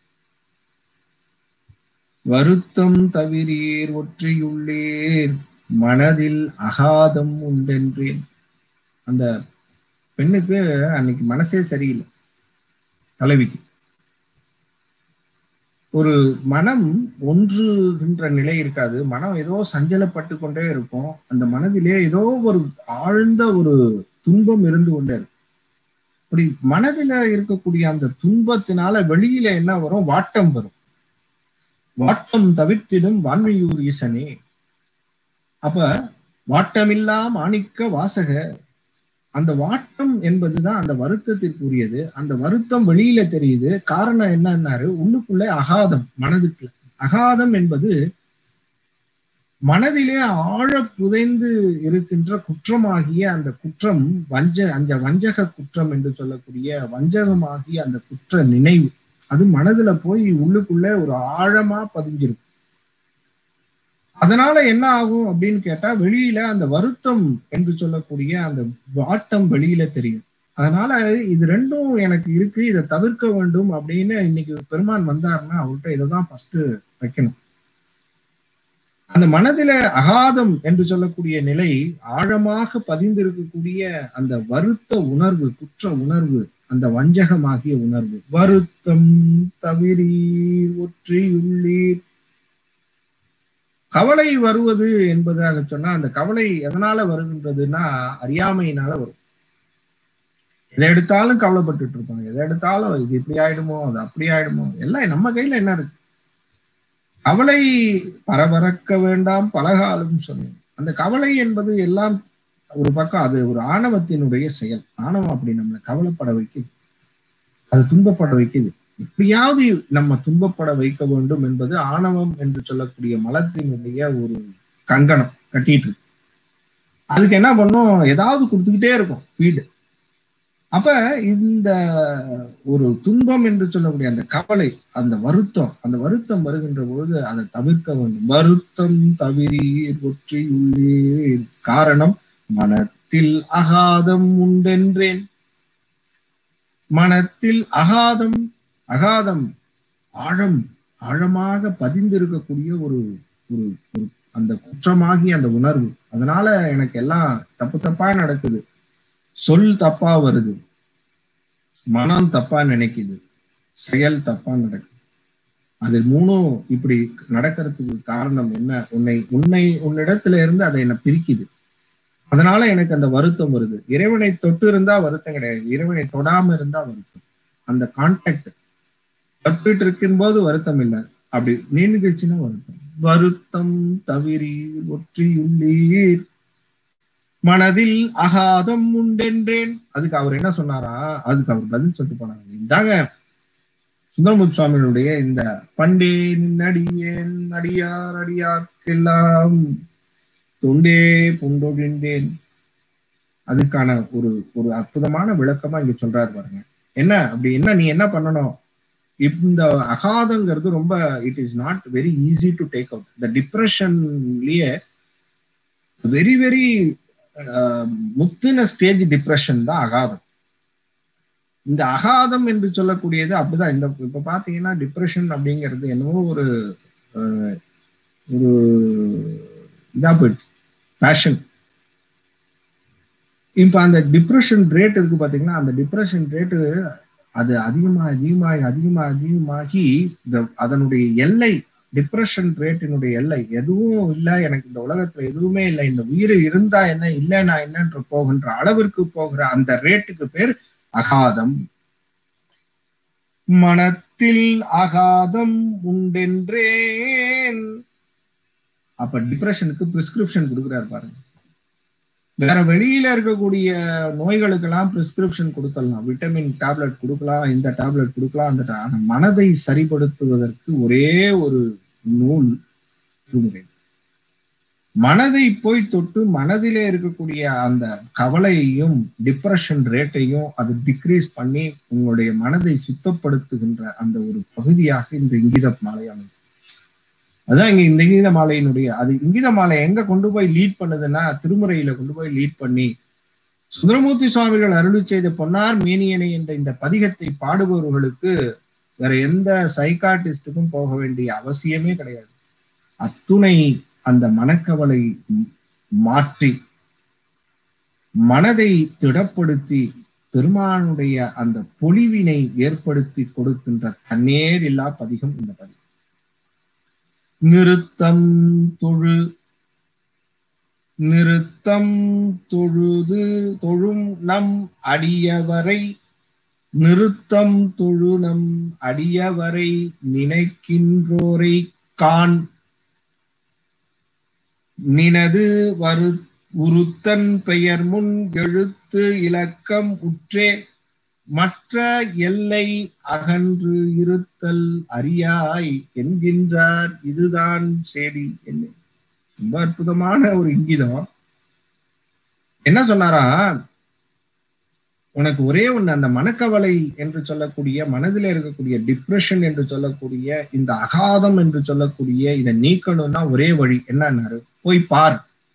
வருத்தம் தவிரீர் ஒற்றியுள்ளீர் மனதில் அகாதம் உண்டென்றேன். அந்த பெண்ணுக்கு அன்னைக்கு மனசே சரியில்லை. தலைவிக்கு ஒரு மனம் ஒன்றுகின்ற நிலை இருக்காது. மனம் ஏதோ சஞ்சலப்பட்டு கொண்டே இருக்கும். அந்த மனதிலே ஏதோ ஒரு ஆழ்ந்த ஒரு துன்பம் இருந்து கொண்டே இருக்கும். அப்படி மனதில இருக்கக்கூடிய அந்த துன்பத்தினால வெளியில என்ன வரும்? வாட்டம் வரும். வாட்டம் தவிர்த்திடும் வான்மையூர் ஈசனே. அப்ப வாட்டமில்லா மாணிக்க வாசக, அந்த வாட்டம் என்பதுதான் அந்த வருத்தத்திற்குரியது. அந்த வருத்தம் வெளியில தெரியுது. காரணம் என்னன்னாரு, உள்ளுக்குள்ளே அகாதம், மனதுக்கு அகாதம் என்பது மனதிலே ஆழ புதைந்து இருக்கின்ற குற்றமாகிய அந்த குற்றம், வஞ்ச அந்த வஞ்சக குற்றம் என்று சொல்லக்கூடிய வஞ்சகமாகிய அந்த குற்ற நினைவு, அது மனதுல போய் உள்ளுக்குள்ள ஒரு ஆழமா பதிஞ்சிருக்கு. அதனால என்ன ஆகும் அப்படின்னு கேட்டா, வெளியில அந்த வருத்தம் என்று சொல்லக்கூடிய அந்த வாட்டம் வெளியில தெரியும். அதனால இது ரெண்டும் எனக்கு இருக்கு, இதை தவிர்க்க வேண்டும் அப்படின்னு இன்னைக்கு பெருமான் வந்தாருன்னா அவர்கிட்ட இதைதான் ஃபர்ஸ்ட் வைக்கணும். அந்த மனதில அகாதம் என்று சொல்லக்கூடிய நிலை, ஆழமாக பதிந்திருக்கக்கூடிய அந்த வருத்த உணர்வு, குற்ற உணர்வு, அந்த வஞ்சகமாகிய உணர்வு. வருத்தம் தவிரீர் ஒற்றியுள்ளீர். கவலை வருவது என்பதாக சொன்னா, அந்த கவலை எதனால வருகின்றதுன்னா அறியாமையினால வரும். எதை எடுத்தாலும் கவலைப்பட்டுட்டு இருப்பாங்க. எதை எடுத்தாலும் இது இப்படி ஆயிடுமோ, அது அப்படி ஆயிடுமோ, எல்லாம் நம்ம கையில என்ன இருக்கு? கவலை பரபரக்க வேண்டாம் பலகாலும் சொன்னேன். அந்த கவலை என்பது எல்லாம் ஒரு பக்கம், அது ஒரு ஆணவத்தினுடைய செயல். ஆணவம் அப்படி நம்மளை கவலைப்பட வைக்குது, அது துன்பப்பட வைக்குது. எப்படியாவது நம்ம துன்பப்பட வைக்க வேண்டும் என்பது ஆணவம் என்று சொல்லக்கூடிய மலத்தினுடைய ஒரு கங்கணம் கட்டிட்டு இருக்கு. அதுக்கு என்ன பண்ணும்? ஏதாவது கொடுத்துக்கிட்டே இருக்கும் ஃபீடு. அப்ப இந்த ஒரு துன்பம் என்று சொல்லக்கூடிய அந்த கவலை, அந்த வருத்தம், அந்த வருத்தம் வருகின்ற பொழுது அதை தவிர்க்க வேண்டும். வருத்தம் தவிரீர் ஒற்றியுள்ளீர். காரணம், மனத்தில் அகாதம் உண்டென்றேன். மனத்தில் அகாதம், அகாதம் ஆழம், ஆழமாக பதிந்திருக்கக்கூடிய ஒரு ஒரு அந்த குற்றமாகி அந்த உணர்வு. அதனால எனக்கு எல்லாம் தப்பு தப்பா நடக்குது. சொல் தப்பா வருது, மனம் தப்பா நினைக்குது, செயல் தப்பா நடக்குது. அது மூணும் இப்படி நடக்கிறதுக்கு காரணம் என்ன? உன்னை உன்னை உன்னிடத்துல இருந்து அதை என்ன பிரிக்குது. அதனால எனக்கு அந்த வருத்தம் வருது. இறைவனை தொட்டு இருந்தா வருத்தம் கிடையாது, இறைவனை தொடாம இருந்தா வருத்தம். அந்த கான்டாக்ட் தொட்டுட்டு இருக்கும் போது வருத்தம் இல்லை, அப்படி நீண்டுச்சுன்னா வருத்தம். வருத்தம் தவிரீர் ஒற்றியுள்ளீர். மனதில் அகாதம் உண்டென்றேன். அதுக்கு அவர் என்ன சொன்னாரா? அதுக்கு அவர் பதில் சொல்லிட்டு போனாங்க. இதாங்க சுந்தரமூர்த்தி சுவாமிகளுடைய இந்த பண்டே நடியேன் அடியார் அடியார்க்கெல்லாம் தொண்டே புண்டொழிந்தேன், அதுக்கான ஒரு ஒரு அற்புதமான விளக்கமா இங்க சொல்றாரு பாருங்க. என்ன அப்படி என்ன நீ என்ன பண்ணணும்? இந்த அகாதங்கிறது ரொம்ப, it is not very easy to take out. இந்த டிப்ரெஷன்லயே வெரி வெரி முத்தின ஸ்டேஜ் டிப்ரெஷன் தான் அகாதம். இந்த அகாதம் என்று சொல்லக்கூடியது அப்படிதான். இந்த இப்ப பாத்தீங்கன்னா டிப்ரெஷன் அப்படிங்கிறது என்னவோ ஒரு ஒரு இதா போயிட்டு பேஷன். இப்ப அந்த டிப்ரெஷன் ரேட் இருக்கு பாத்தீங்கன்னா, அந்த டிப்ரெஷன் ரேட்டு அது அதிகமா அதிகமாகி அதிகமா அதிகமாகி இந்த அதனுடைய எல்லை, டிப்ரெஷன் ரேட்டினுடைய எல்லை எதுவும் இல்லை, எனக்கு இந்த உலகத்துல எதுவுமே இல்லை, இந்த உயிர் இருந்தா என்ன இல்லைன்னா என்னன்ற போகின்ற அளவிற்கு போகிற அந்த ரேட்டுக்கு பேர் அகாதம். மனத்தில் அகாதம் உண்டென்றேன். அப்ப டிப்ரெஷனுக்கு பிரிஸ்கிரிப்ஷன் கொடுக்குறாரு பாருங்க. வேற வெளியில இருக்கக்கூடிய நோய்களுக்கெல்லாம் பிரிஸ்கிரிப்ஷன் கொடுத்துடலாம், விட்டமின் டேப்லெட் கொடுக்கலாம், இந்த டேப்லெட் கொடுக்கலாம், அந்த மனதை சரிப்படுத்துவதற்கு ஒரே ஒரு நூல் திருமுறை. மனதை போய் தொட்டு மனதிலே இருக்கக்கூடிய அந்த கவலையையும் டிப்ரெஷன் ரேட்டையும் அது டிக்ரீஸ் பண்ணி உங்களுடைய மனதை சுத்தப்படுத்துகின்ற அந்த ஒரு பகுதியாக இந்த இங்கித மாலை அமைப்பு. அதான் இங்க இந்த இங்கித மாலையினுடைய அது இங்கித மாலை எங்க கொண்டு போய் லீட் பண்ணுதுன்னா, திருமுறையில கொண்டு போய் லீட் பண்ணி சுந்தரமூர்த்தி சுவாமிகள் அருளி செய்த பொன்னார் மேனியனை என்ற இந்த பதிகத்தை பாடுபவர்களுக்கு வேற எந்த சைக்காட்டிஸ்டுக்கும் போக வேண்டிய அவசியமே கிடையாது. அத்துணை அந்த மனக்கவலை மாற்றி மனதை திடப்படுத்தி பெருமானுடைய அந்த பொலிவினை ஏற்படுத்தி கொடுக்கின்ற தன்னேர் இல்லா பதிகம் இந்த பதிகம். நிறுத்தம் தொழு நிறுத்தம் தொழுது தொழும் நம் அடியவரை நிறுத்தம் தொழுநம் அடியவரை நினைக்கின்றோரை காண் நினது வரு உருத்தன் பெயர் முன் எழுத்து இலக்கம் உற்றே மற்ற எல்லை அகன்று இருத்தல் அறியாய் என்கின்றார். இதுதான் சேடி. என்ன ரொம்ப அற்புதமான ஒரு இங்கிதம். என்ன சொன்னாரா, உனக்கு ஒரே ஒண்ணு, அந்த மனக்கவலை என்று சொல்லக்கூடிய, மனதில் இருக்கக்கூடிய டிப்ரெஷன் என்று சொல்லக்கூடிய, இந்த அகாதம் என்று சொல்லக்கூடிய இதை நீக்கணும்னா ஒரே வழி என்னன்னாரு, போய் பார்,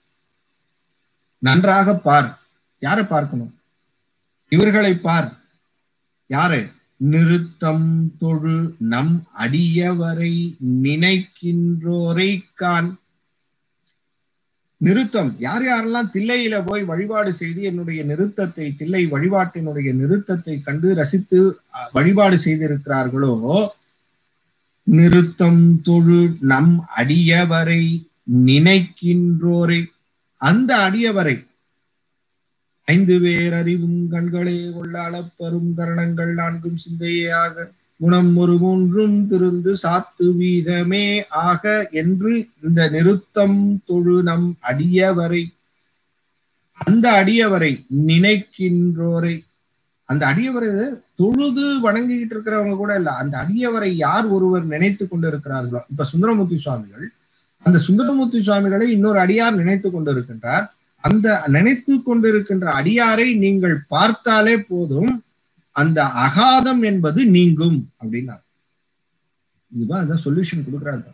நன்றாக பார். யாரை பார்க்கணும்? இவர்களை பார். யாரு? நிறுத்தம் தொழு நம் அடியவரை நினைக்கின்றோரை காண். நிறுத்தம், யார் யாரெல்லாம் தில்லையில போய் வழிபாடு செய்து என்னுடைய நிறுத்தத்தை, தில்லை வழிபாட்டினுடைய நிறுத்தத்தை கண்டு ரசித்து வழிபாடு செய்திருக்கிறார்களோ, நிறுத்தம் தொழு நம் அடியவரை நினைக்கின்றோரை, அந்த அடியவரை, ஐந்து பேர் அறிவும் கண்களே கொள்ள அளப்பரும் கரணங்கள் நான்கும் சிந்தையாக குணம் ஒரு மூன்றும் திருந்து சாத்து வீகமே ஆக என்று இந்த நிறுத்தம் தொழு நம் அடியவரை, அந்த அடியவரை நினைக்கின்றோரை, அந்த அடியவரை தொழுது வணங்கிக்கிட்டு இருக்கிறவங்க கூட இல்ல, அந்த அடியவரை யார் ஒருவர் நினைத்து கொண்டு இருக்கிறார்களோ, இப்ப சுந்தரமூர்த்தி சுவாமிகள், அந்த சுந்தரமூர்த்தி சுவாமிகளை இன்னொரு அடியார் நினைத்து கொண்டு இருக்கின்றார். அந்த நினைத்து கொண்டிருக்கின்ற அடியாரை நீங்கள் பார்த்தாலே போதும், அந்த அகாதம் என்பது நீங்கும் அப்படின்னா. இதுதான் சொல்யூஷன் கொடுக்கிறாங்க.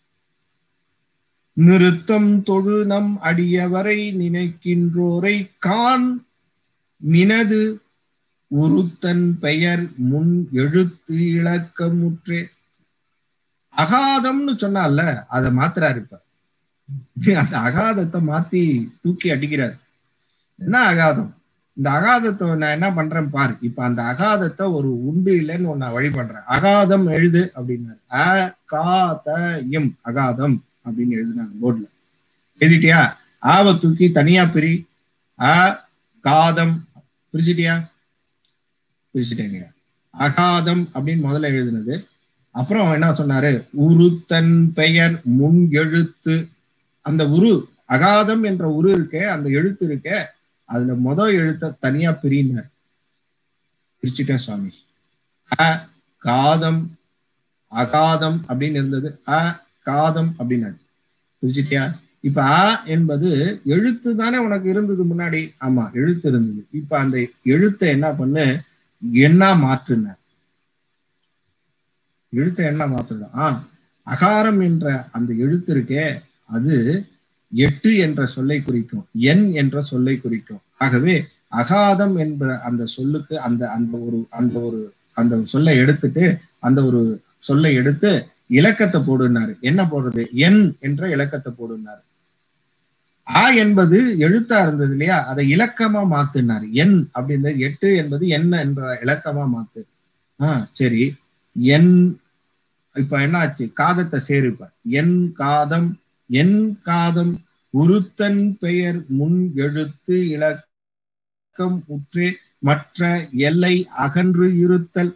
நிறுத்தம் தொழு நம் அடியவரை நினைக்கின்றோரை காண் நினது உருத்தன் பெயர் முன் எழுத்து இலக்கம் முற்றே. அகாதம்னு சொன்னால அதை மாத்துறாரு. இப்ப அந்த அகாதத்தை மாத்தி தூக்கி அடிக்கிறார். என்ன அகாதம்? இந்த அகாதத்தை நான் என்ன பண்றேன் பாரு. இப்ப அந்த அகாதத்தை ஒரு உண்டு இல்லைன்னு ஒன்னு வழி பண்றேன். அகாதம் எழுது அப்படின்னாரு. அ கா த இம் அகாதம் அப்படின்னு எழுதுனாங்க போர்ட்ல. எழுதிட்டியா? ஆவை தூக்கி தனியா பிரி. அ காதம் பிரிச்சுட்டியா? பிரிச்சுட்டேங்க. அகாதம் அப்படின்னு முதல்ல எழுதுனது. அப்புறம் என்ன சொன்னாரு? உருத்தன் பெயர் முன் எழுத்து. அந்த உரு, அகாதம் என்ற உரு இருக்க, அந்த எழுத்து இருக்க, அதுல முதல் எழுத்த தனியா பிரினார். பிரிச்சுட்டேன் சுவாமி. அ காதம் அகாதம் அப்படின்னு இருந்தது. அ காதம் அப்படின்னாரு. பிரிச்சுட்டியா? இப்ப அ என்பது எழுத்து தானே உனக்கு இருந்தது முன்னாடி. ஆமா, எழுத்து இருந்தது. இப்ப அந்த எழுத்தை என்ன பண்ணு, என்ன மாற்றுனார். எழுத்தை என்ன மாற்றுதா? ஆஹ் அகாரம் என்ற அந்த எழுத்து இருக்கே, அது எட்டு என்ற சொல்லை குறிக்கும், என் என்ற சொல்லை குறிக்கும். ஆகவே அகாதம் என்ற அந்த சொல்லுக்கு அந்த அந்த ஒரு அந்த ஒரு அந்த சொல்லை எடுத்துட்டு அந்த ஒரு சொல்லை எடுத்து இலக்கத்தை போடுனாரு. என்ன போடுறது? என் என்ற இலக்கத்தை போடுனாரு. ஆ என்பது எழுத்தா இருந்தது இல்லையா, அதை இலக்கமா மாத்துனாரு. என் அப்படின்றது எட்டு என்பது என்ன என்ற இலக்கமா மாத்து. ஆஹ் சரி, என் இப்ப என்ன ஆச்சு? காதத்தை சேருப்ப என் காதம், என் காதம் உருத்தன் பெயர் முன் எழுத்து இலக்கம் உற்றே மற்ற எல்லை அகன்று இருத்தல்.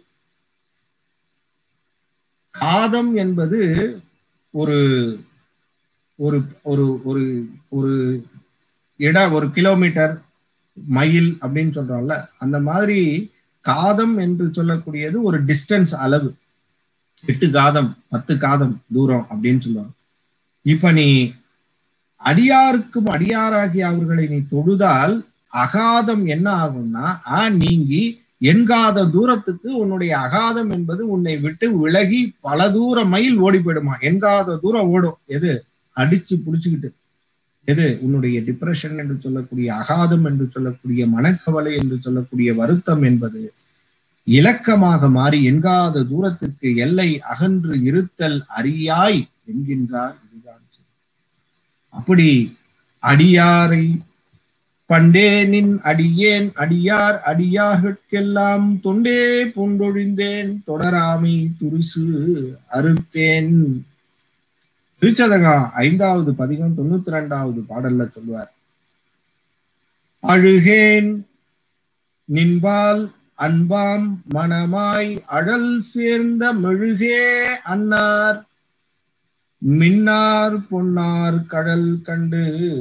காதம் என்பது ஒரு ஒரு ஒரு ஒரு ஒரு இட ஒரு கிலோமீட்டர், மைல் அப்படின்னு சொல்றோம்ல, அந்த மாதிரி காதம் என்று சொல்லக்கூடியது ஒரு டிஸ்டன்ஸ் அளவு. எட்டு காதம், பத்து காதம் தூரம் அப்படின்னு சொல்லுவாங்க. இப்ப நீ அடியாருக்கும் அடியாராகிய அவர்களை நீ தொழுதால் அகாதம் என்ன ஆகும்னா, ஆ நீங்கி எண்காத தூரத்துக்கு உன்னுடைய அகாதம் என்பது உன்னை விட்டு விலகி பல தூர மைல் ஓடி போயிடுமா. எண்காத தூரம் ஓடும். எது? அடிச்சு புடிச்சுக்கிட்டு. எது? உன்னுடைய டிப்ரெஷன் என்று சொல்லக்கூடிய அகாதம் என்று சொல்லக்கூடிய மனக்கவலை என்று சொல்லக்கூடிய வருத்தம் என்பது இலக்கமாக மாறி எண்காத தூரத்திற்கு எல்லை அகன்று இருத்தல் அறியாய் என்கின்றார். இதுதான் அப்படி அடியாரை பண்டே நின் அடியேன் அடியார் அடியார்கெல்லாம் தொண்டே பொண்டொழிந்தேன் தொடராமை துரிசு அறுத்தேன். திருச்சதகம் ஐந்தாவது பதிகம் தொண்ணூத்தி ரெண்டாவது பாடல்ல சொல்வார், அழுகேன் நின்பால் அன்பாம் மனமாய் அழல் சேர்ந்த மெழுகே அன்னார் மின்னார் பொன்னார் கடல் கண்டு.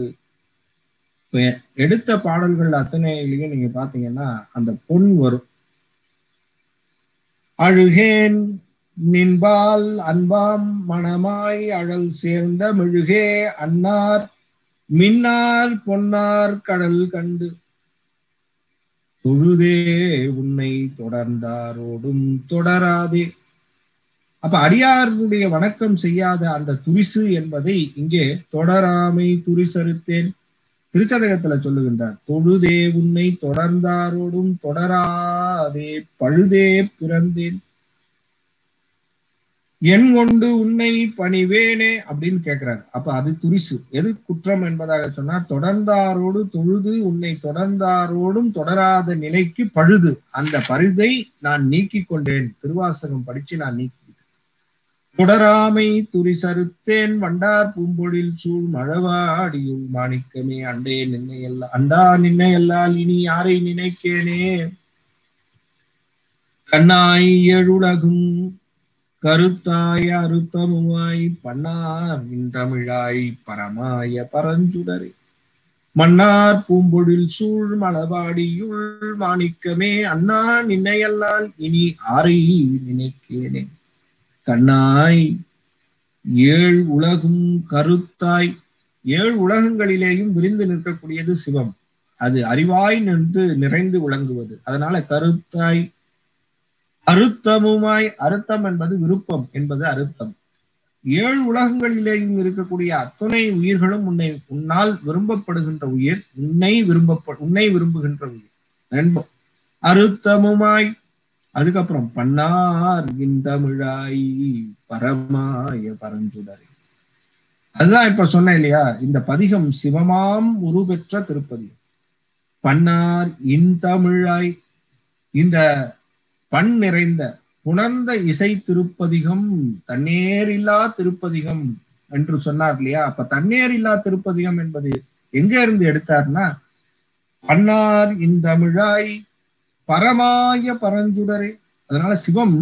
எடுத்த பாடல்கள் அத்தனையிலையும் நீங்க பாத்தீங்கன்னா அந்த பொன் வரும். அழுகேன் நின்பால் அன்பாம் மனமாய் அழல் சேர்ந்த மெழுகே அன்னார் மின்னார் பொன்னார் கடல் கண்டு. தொழுதே உன்னை தொடர்ந்தாரோடும் தொடராதே. அப்ப அடியாருடைய வணக்கம் செய்யாத அந்த துரிசு என்பதை இங்கே தொடராமை துரிசறுத்தேன் திருச்சதகத்துல சொல்லுகின்றார். தொழுதே உன்னை தொடர்ந்தாரோடும் தொடராதே பழுதே பிறந்தேன் என் கொண்டு உன்னை பணிவேனே அப்படின்னு கேட்கிறார். அப்ப அது துரிசு. எது குற்றம் என்பதாக சொன்னார், தொடர்ந்தாரோடு தொழுது உன்னை தொடர்ந்தாரோடும் தொடராத நிலைக்கு பழுது. அந்த பழுதை நான் நீக்கி கொண்டேன். திருவாசகம் படிச்சு நான் நீக்கி தொடராமை துரிசறுத்தேன் வண்டார் பூம்பொழில் சூழ் மழவாடியுள் மாணிக்கமே அண்டே நின்னை எல்லா அண்டா நின்னை எல்லால் இனி யாரை நினைக்கேனே. கண்ணாய் எழுலகும் கருத்தாய் அருத்தமுமாய் பன்னார் தமிழாய் பரமாய பரஞ்சுடரே மன்னார் பூம்பொழில் சூழ் மலபாடியுள் மாணிக்கமே அண்ணா நின்னையல்லால் இனி ஆரை நினைக்கேனே. கண்ணாய் ஏழு உலகும் கருத்தாய், ஏழு உலகங்களிலேயும் விரிந்து நிற்கக்கூடியது சிவம். அது அறிவாய் நின்று நிறைந்து விளங்குவது. அதனால கருத்தாய் அருத்தமுமாய், அருத்தம் என்பது விருப்பம் என்பது அருத்தம். ஏழு உலகங்களிலேயும் இருக்கக்கூடிய அத்துணை உயிர்களும் உன்னை உன்னால் விரும்பப்படுகின்ற உயிர், உன்னை விரும்ப உன்னை விரும்புகின்ற உயிர் நண்பம். அருத்தமுமாய், அதுக்கப்புறம் பன்னார் இந்தமிழாய் பரமாய பரஞ்சுடரே. அதுதான் இப்ப சொன்னேன் இல்லையா, இந்த பதிகம் சிவமாம் உருவெற்ற திருப்பதிகம். பன்னார் இந்தமிழாய், இந்த பண் நிறைந்த புணர்ந்த இசை திருப்பதிகம், தன்னேரில்லா திருப்பதிகம் என்று சொன்னார் இல்லையா. அப்ப தன்னேரில்லா திருப்பதிகம் என்பது எங்க இருந்து எடுத்தார்னா, பன்னார் இந்தமிழாய் பரமாய பரஞ்சுடரே. அதனால சிவம்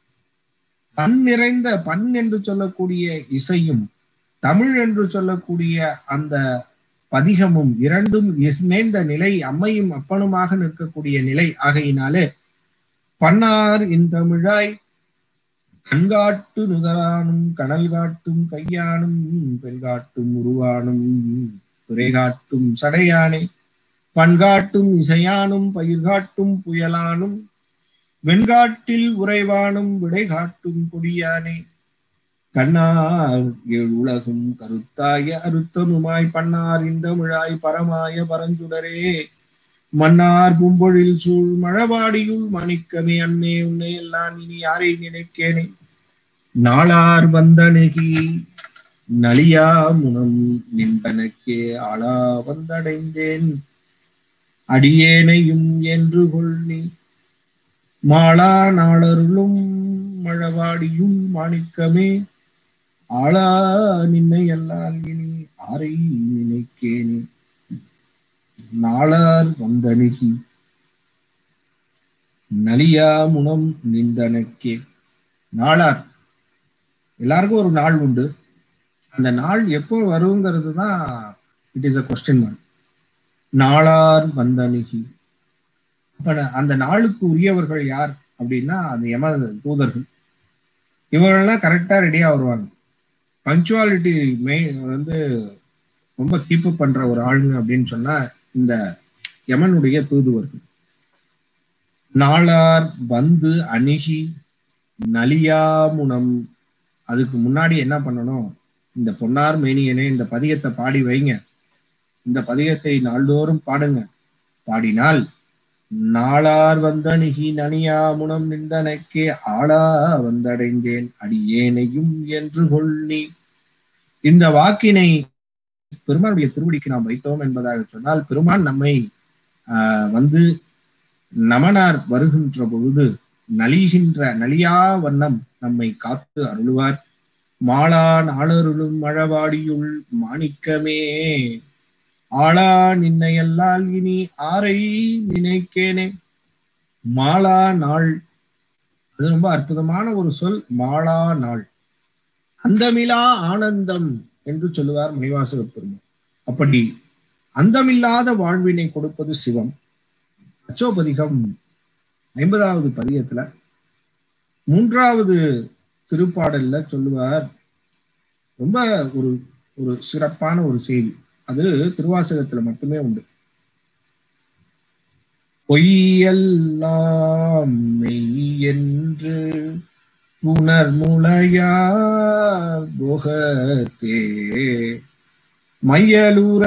பண் நிறைந்த, பண் என்று சொல்லக்கூடிய இசையும் தமிழ் என்று சொல்லக்கூடிய அந்த பதிகமும் இரண்டும் இணைந்த நிலை, அம்மையும் அப்பனுமாக நிற்கக்கூடிய நிலை ஆகையினாலே பன்னார் இந்தமிழாய் கண்காட்டு நுதரானும் கனல் காட்டும் கையானும் பெண்காட்டும் உருவானும் துறைகாட்டும் சடையானே பண்காட்டும் இசையானும் பயிர்காட்டும் புயலானும் வெண்காட்டில் உறைவானும் விடை காட்டும் கொடியானே. கண்ணார் ஏழு உலகும் கருத்தாய அருத்தமுமாய் பன்னார் இந்தமிழாய் பரமாய பரஞ்சுடரே மன்னார் பூம்பொழில் சூழ் மழவாடியுள் மணிக்கமே அன்னே உன்னை எல்லாம் இனி யாரை நினைக்கேனே. நாளார் வந்தணுகி நலியா முனம் நின்பனக்கே ஆளா வந்தடைந்தேன் அடியேனையும் என்று கொள்ளி மாளா நாளருளும் மழவாடியுள் மாணிக்கமே ஆளா நின்னை எல்லாம் இனி ஆரை நினைக்கேனே. நாளார் வந்தணுகி நலியா முனம் நிந்தனக்கே. நாளார், எல்லாருக்கும் ஒரு நாள் உண்டு. அந்த நாள் எப்போ வருங்கிறது தான் it is a question mark. நாளார் வந்தணுகி, அந்த நாளுக்கு உரியவர்கள் யார் அப்படின்னா அந்த யம தூதர்கள். இவர்கள்லாம் கரெக்டா ரெடியா வருவாங்க. பங்க்சுவாலிட்டி மெயின் வந்து ரொம்ப கீப் பண்ற ஒரு ஆளுங்க அப்படின்னு சொன்னா இந்த யமனுடைய தூதுவர்கள். நாளார் வந்து அணுகி நலியா முனம், அதுக்கு முன்னாடி என்ன பண்ணணும், இந்த பொன்னார் மேனியனே இந்த பதிகத்தை பாடி வைங்க, இந்த பதிகத்தை நாள்தோறும் பாடுங்க. பாடினால் நாளார் வந்தணுகி நனியா முனம் நின்றனக்கே ஆளா வந்தடைந்தேன் அடியேனையும் என்று கொள்ளி. இந்த வாக்கினை பெருமானுடைய திருவடிக்கு நாம் வைத்தோம் என்பதாக சொன்னால், பெருமான் நம்மை ஆஹ் வந்து நமனார் வருகின்ற பொழுது நலிகின்ற நலியா வண்ணம் நம்மை காத்து அருள்வார். மாளா நாளருளும் மழவாடியுள் மாணிக்கமே ஆளா நின்னையல்லால் இனி ஆரை நினைக்கேனே. மாளா நாள், அது ரொம்ப அற்புதமான ஒரு சொல். மாளா நாள், அந்தமிலா ஆனந்தம் என்று சொல்லுவார் மணிவாசக பெருமான். அப்படி அந்தமில்லாத வாழ்வினை கொடுப்பது சிவம். அச்சோபதிகம் ஐம்பதாவது பதியத்துல மூன்றாவது திருப்பாடல்ல சொல்லுவார். ரொம்ப ஒரு ஒரு சிறப்பான ஒரு செய்தி. அது திருவாசகத்துல மட்டுமே உண்டு. பொய்யெல்லாம் மெய் என்று புனர்முளையார் போகத்தே மையலுற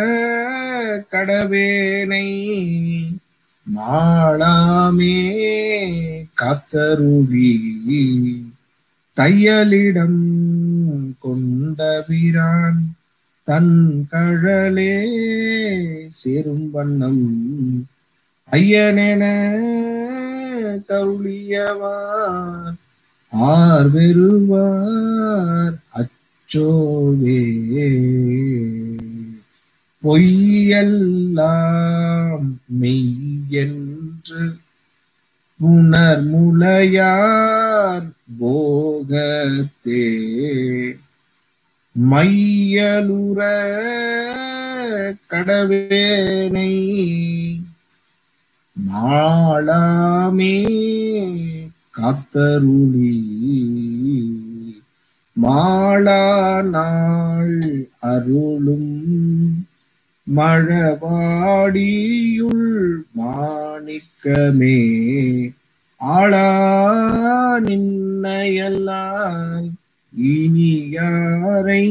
கடவேனை மாளாமே காத்தருவி தையலிடம் கொண்டபிரான் தன் கழலே சேரும் வண்ணம் ஐயனென கருளியவார் ஆர்வெருவார் அச்சோவே. பொய்யெல்லாம் மெய்யென்று புனர்முளையார் போகத்தே மையலுற கடவேனை மாளாமே காத்தருளி மாளா நாள் அருளும் மழவாடியுள் மாணிக்கமே ஆளா நின்னையெல்லாம் இனி யாரை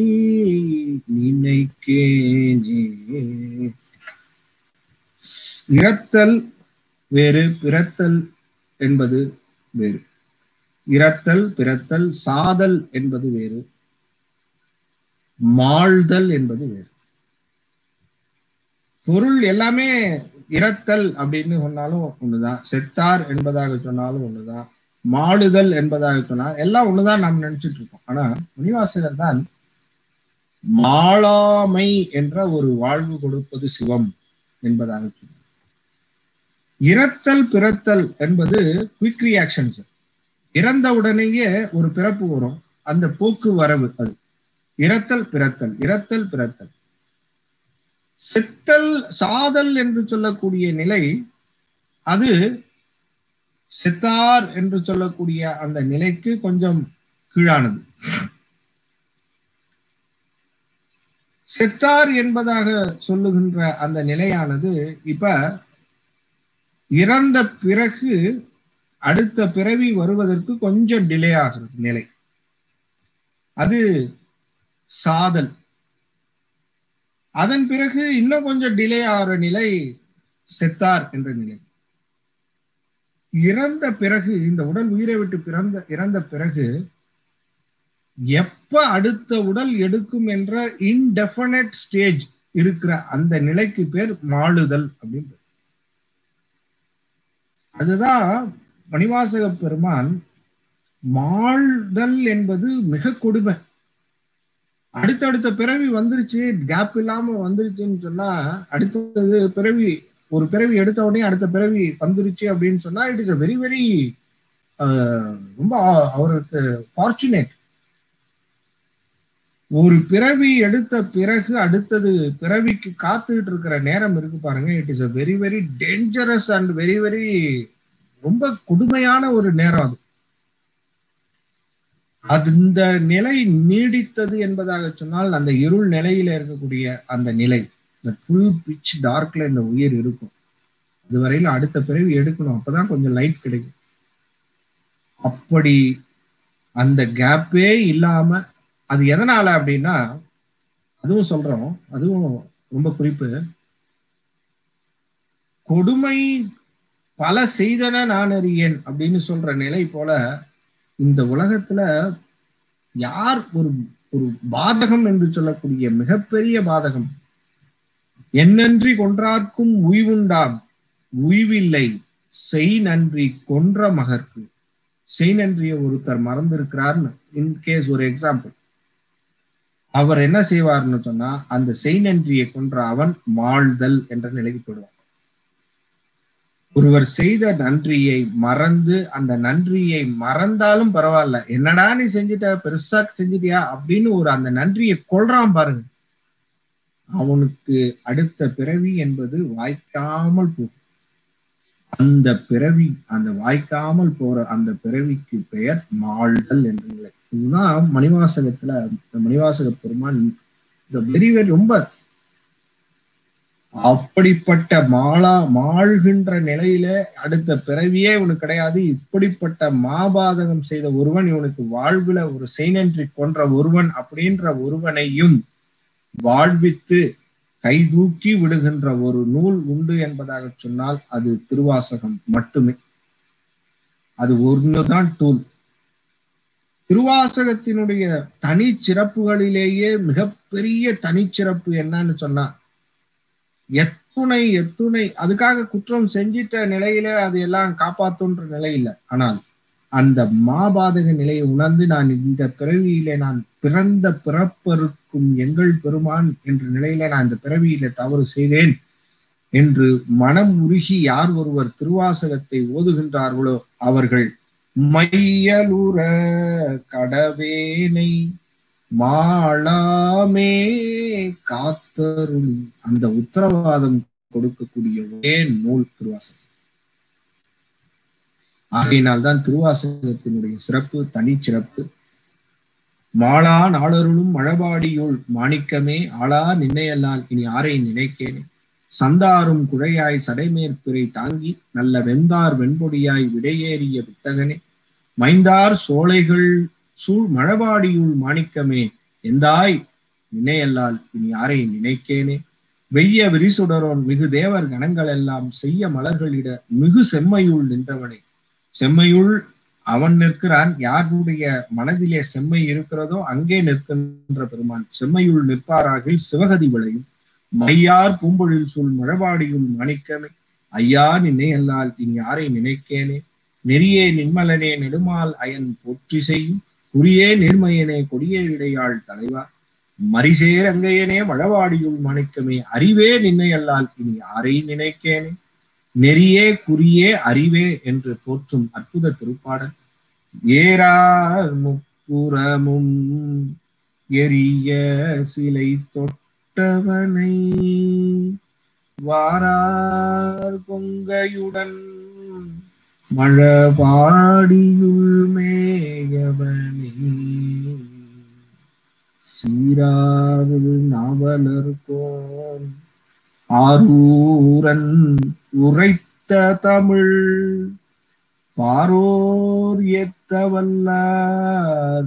நினைக்கேனே. இறத்தல் வேறு, பிறத்தல் என்பது வேறு. இறத்தல், பிறத்தல், சாதல் என்பது வேறு, மாழ்தல் என்பது வேறு. பொருள் எல்லாமே இறத்தல் அப்படின்னு சொன்னாலும் ஒண்ணுதான், செத்தார் என்பதாக சொன்னாலும் ஒண்ணுதான், மாளுதல் என்பதாக சொன்னால் எல்லாம் ஒண்ணுதான் நாம் நினைச்சிட்டு இருக்கோம். ஆனா மணிவாசகர் தான் மாளாமை என்ற ஒரு வாழ்வு கொடுப்பது சிவம் என்பதாக சொன்னார். இறத்தல் பிறத்தல் என்பது குயிக் ரியாக்ஷன்ஸ். இறந்த உடனேயே ஒரு பிறப்பு வரும், அந்த போக்கு வரவு அது இறத்தல் பிறத்தல், இறத்தல் பிறத்தல். செத்தல் சாதல் என்று சொல்லக்கூடிய நிலை, அது செத்தார் என்று சொல்லக்கூடிய அந்த நிலைக்கு கொஞ்சம் கீழானது. செத்தார் என்பதாக சொல்லுகின்ற அந்த நிலையானது இப்ப இறந்த பிறகு அடுத்த பிறவி வருவதற்கு கொஞ்சம் டிலே ஆகிறது நிலை, அது சாதல். அதன் பிறகு இன்னும் கொஞ்சம் டிலே ஆகிற நிலை செத்தார் என்ற நிலை. இறந்த பிறகு, இந்த உடல் உயிரை விட்டு பிறந்த இறந்த பிறகு எப்ப அடுத்த உடல் எடுக்கும் என்ற இன்டெஃபினட் ஸ்டேஜ் இருக்கிற அந்த நிலைக்கு பேர் மாளுதல் அப்படின்னு. அதுதான் மணிவாசக பெருமான் மாழ்தல் என்பது மிக கொடுமை. அடுத்தடுத்த பிறவி வந்துருச்சு, கேப் இல்லாம வந்துருச்சுன்னு சொன்னா, அடுத்தது பிறவி, ஒரு பிறவி எடுத்த உடனே அடுத்த பிறவி வந்துருச்சு அப்படின்னு சொன்னா, it is a very very ரொம்ப அவருக்கு ஃபார்ச்சுனேட். ஒரு பிறவி எடுத்த பிறகு அடுத்தது பிறவிக்கு காத்துக்கிட்டு இருக்கிற நேரம் இருக்கு பாருங்க, it is a very very dangerous and very very ரொம்ப கொடுமையான ஒரு நேரம் அது. அது இந்த நிலை நீடித்தது என்பதாக சொன்னால், அந்த இருள் நிலையில இருக்கக்கூடிய அந்த நிலை, ஃபுல் பிச் டார்க்ல இந்த உயிர் இருக்கும், இதுவரையில அடுத்த பிறவி எடுக்கணும், அப்பதான் கொஞ்சம் லைட் கிடைக்கும். அப்படி அந்த கேப்பே இல்லாம, அது எதனால அப்படின்னா, அதுவும் சொல்றோம், அதுவும் ரொம்ப குறிப்பு, கொடுமை பல செய்தன நான் அறியேன் அப்படின்னு சொல்ற நிலை போல, இந்த உலகத்துல யார் ஒரு ஒரு பாதகம் என்று சொல்லக்கூடிய மிகப்பெரிய பாதகம், என்னன்றி கொன்றார்க்கும் உய்வுண்டாம் உய்வில்லை செய் நன்றி கொன்ற மகற்கு. செய் நன்றிய ஒருத்தர் மறந்திருக்கிறார்னு இன்கேஸ் ஒரு எக்ஸாம்பிள், அவர் என்ன செய்வார்னு சொன்னா, அந்த செய் நன்றியை கொன்ற அவன் மாழ்தல் என்ற நிலைக்கு போடுவான். ஒருவர் செய்த நன்றியை மறந்து அந்த நன்றியை மறந்தாலும் பரவாயில்ல, என்னடா நீ செஞ்சுட்ட, பெருசா செஞ்சுட்டியா அப்படின்னு ஒரு அந்த நன்றியை கொள்றான் பாருங்க, அவனுக்கு அடுத்த பிறவி என்பது வாய்க்காமல் போகும். அந்த பிறவி, அந்த வாய்க்காமல் போற அந்த பிறவிக்கு பெயர் மாழ்தல் என்ற நிலை. இதுதான் மணிவாசகத்துல மணிவாசக பெருமான் இந்த வெரி வெரி ரொம்ப அப்படிப்பட்ட மாளா மாழ்கின்ற நிலையில அடுத்த பிறவியே இவனுக்கு கிடையாது. இப்படிப்பட்ட மாபாதகம் செய்த ஒருவன் இவனுக்கு வாழ்வுல ஒரு செய்நன்றி கொன்ற ஒருவன் அப்படின்ற ஒருவனையும் வாழ்வித்து கை தூக்கி விடுகின்ற ஒரு நூல் உண்டு என்பதாக சொன்னால் அது திருவாசகம் மட்டுமே. அது ஒண்ணுதான் டூல். திருவாசகத்தினுடைய தனி சிறப்புகளிலேயே மிகப்பெரிய தனிச்சிறப்பு என்னன்னு சொன்னா, எத்துணை எத்துணை அதுக்காக குற்றம் செஞ்சிட்ட நிலையில அது எல்லாம் காப்பாத்துன்ற நிலை இல்லை. ஆனால் அந்த மாபாதக நிலையை உணர்ந்து நான் இந்த பிறவியிலே நான் பிறந்த பிறப்பருக்கும் எங்கள் பெருமான் என்ற நிலையில நான் இந்த பிறவியில தவறு செய்தேன் என்று மனம் உருகி யார் ஒருவர் திருவாசகத்தை ஓதுகின்றார்களோ அவர்கள் மையலுற கடவேனை மாளாமே காத்தருளி அந்த உத்தரவாதம் கொடுக்கக்கூடிய ஒரே நூல் திருவாசகம். ஆகையினால்தான் திருவாசகத்தினுடைய சிறப்பு தனி சிறப்பு. மாளா நாளருளும் மழபாடியுள் மாணிக்கமே ஆளா நின்னையல்லால் இனி ஆரை நினைக்கேனே, சந்தாரும் குழையாய் சடைமேற்பிறை தாங்கி நல்ல வெந்தார் வெண்பொடியாய் விடையேறிய வித்தகனே, மைந்தார் சோலைகள் சூழ் மழபாடியுள் மாணிக்கமே எந்தாய் நினையல்லால் இனி யாரை நினைக்கேனே, வெய்ய விரிசுடரோன் மிகு தேவர் கணங்கள் எல்லாம் செய்ய மலர்களிட மிகு செம்மையுள் நின்றவனே. செம்மையுள் அவன் நிற்கிறான், யாருடைய மனதிலே செம்மை இருக்கிறதோ அங்கே நிற்கின்ற பெருமான். செம்மையுள் நிற்பாராகில் சிவகதி விளையும், மையார் பூம்பொழில் சூழ் மழபாடியுள் மாணிக்கமே ஐயா நின்னை அல்லால் இனி யாரை நினைக்கேனே, நெறியே நின்மலனே நெடுமால் அயன் போற்றி செய்யும் குறியே நேர்மையனே கொடியே இடையாள் தலைவா, மரிசேர் அங்கையனே மழவாடியுள் மாணிக்கமே அறிவே நின்னை அல்லால் இனி யாரை நினைக்கேனே. நெறியே குறியே அறிவே என்று போற்றும் அற்புத திருப்பாடல். ஏறார் முப்புறமும் எரிய சிலை தொட்டவனை வாரார் பொங்கையுடன் மழபாடியுள் மேயவனே, சீராறு நாவலர்கோன் ஆரூரன் உரைத்த தமிழ் பாரோர் ஏத்தவல்லார்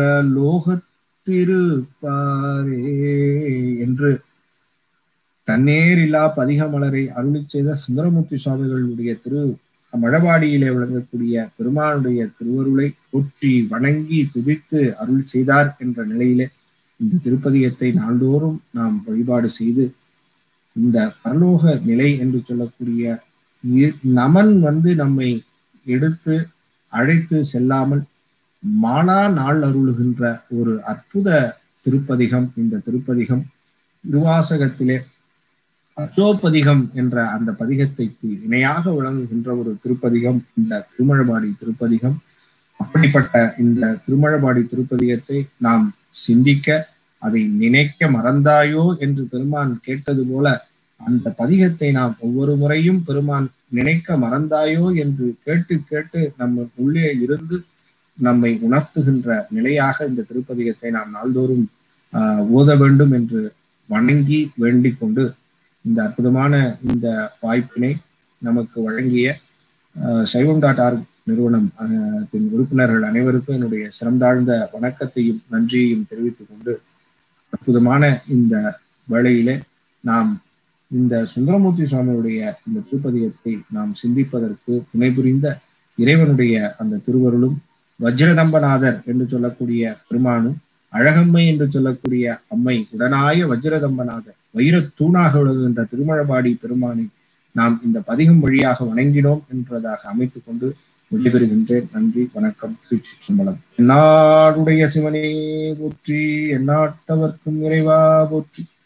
பரலோகத்திருப்பாரே என்று தன்னேரில்லா பதிகமலரை அருளி செய்த சுந்தரமூர்த்தி சுவாமிகளுடைய திரு மழபாடியிலே விளங்கக்கூடிய பெருமானுடைய திருவருளை போற்றி வணங்கி துதித்து அருள் செய்தார் என்ற நிலையிலே இந்த திருப்பதிகத்தை நாள்தோறும் நாம் வழிபாடு செய்து இந்த பரலோக நிலை என்று சொல்லக்கூடிய நமன் வந்து நம்மை எடுத்து அழைத்து செல்லாமல் மானா நாள் அருளுகின்ற ஒரு அற்புத திருப்பதிகம் இந்த திருப்பதிகம். திருவாசகத்திலே அச்சோப்பதிகம் என்ற அந்த பதிகத்தைக்கு இணையாக விளங்குகின்ற ஒரு திருப்பதிகம் இந்த திருமழபாடி திருப்பதிகம். அப்படிப்பட்ட இந்த திருமழபாடி திருப்பதிகத்தை நாம் சிந்திக்க, அதை நினைக்க மறந்தாயோ என்று பெருமான் கேட்டது போல அந்த பதிகத்தை நாம் ஒவ்வொரு முறையும் பெருமான் நினைக்க மறந்தாயோ என்று கேட்டு கேட்டு நம்ம உள்ளே இருந்து நம்மை உணர்த்துகின்ற நிலையாக இந்த திருப்பதிகத்தை நாம் நாள்தோறும் ஆஹ் ஓத வேண்டும் என்று வணங்கி வேண்டிக் கொண்டு இந்த அற்புதமான இந்த வாய்ப்பினை நமக்கு வழங்கிய சைவம் டாட் ஆர்க் நிறுவனம் உறுப்பினர்கள் அனைவருக்கும் என்னுடைய சிறந்தாழ்ந்த வணக்கத்தையும் நன்றியையும் தெரிவித்துக் கொண்டு அற்புதமான இந்த வேளையிலே நாம் இந்த சுந்தரமூர்த்தி சுவாமியுடைய இந்த திருப்பதிகத்தை நாம் சிந்திப்பதற்கு துணை புரிந்த இறைவனுடைய அந்த திருவருளும், வஜ்ரதம்பநாதர் என்று சொல்லக்கூடிய பெருமானும், அழகம்மை என்று சொல்லக்கூடிய அம்மை உடனாய வஜ்ரதம்பநாதர் வைரத் தூணாக விளங்குகின்ற திருமழபாடி பெருமானை நாம் இந்த பதிகம் வழியாக வணங்கினோம் என்பதாக அமைத்துக் கொண்டு விடைபெறுகின்றேன். நன்றி, வணக்கம், திருச்சிற்றம்பலம். என்னாடுடைய சிவனே போற்றி, எந்நாட்டவர்க்கும் இறைவா போற்றி,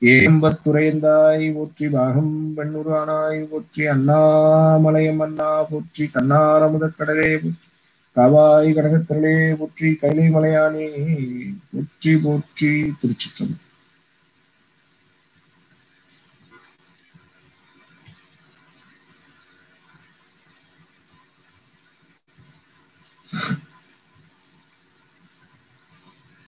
ஏகம்பத்துறையந்தாய் போற்றி, பாகம் பெண்ணுருவானாய் போற்றி, அண்ணாமலையம் அண்ணா போற்றி, கண்ணாரமுதக் கடலே போற்றி, காவாய் கனகத்திரளே போற்றி, கைலை மலையானே போற்றி போற்றி. திருச்சிற்றம்பலம்.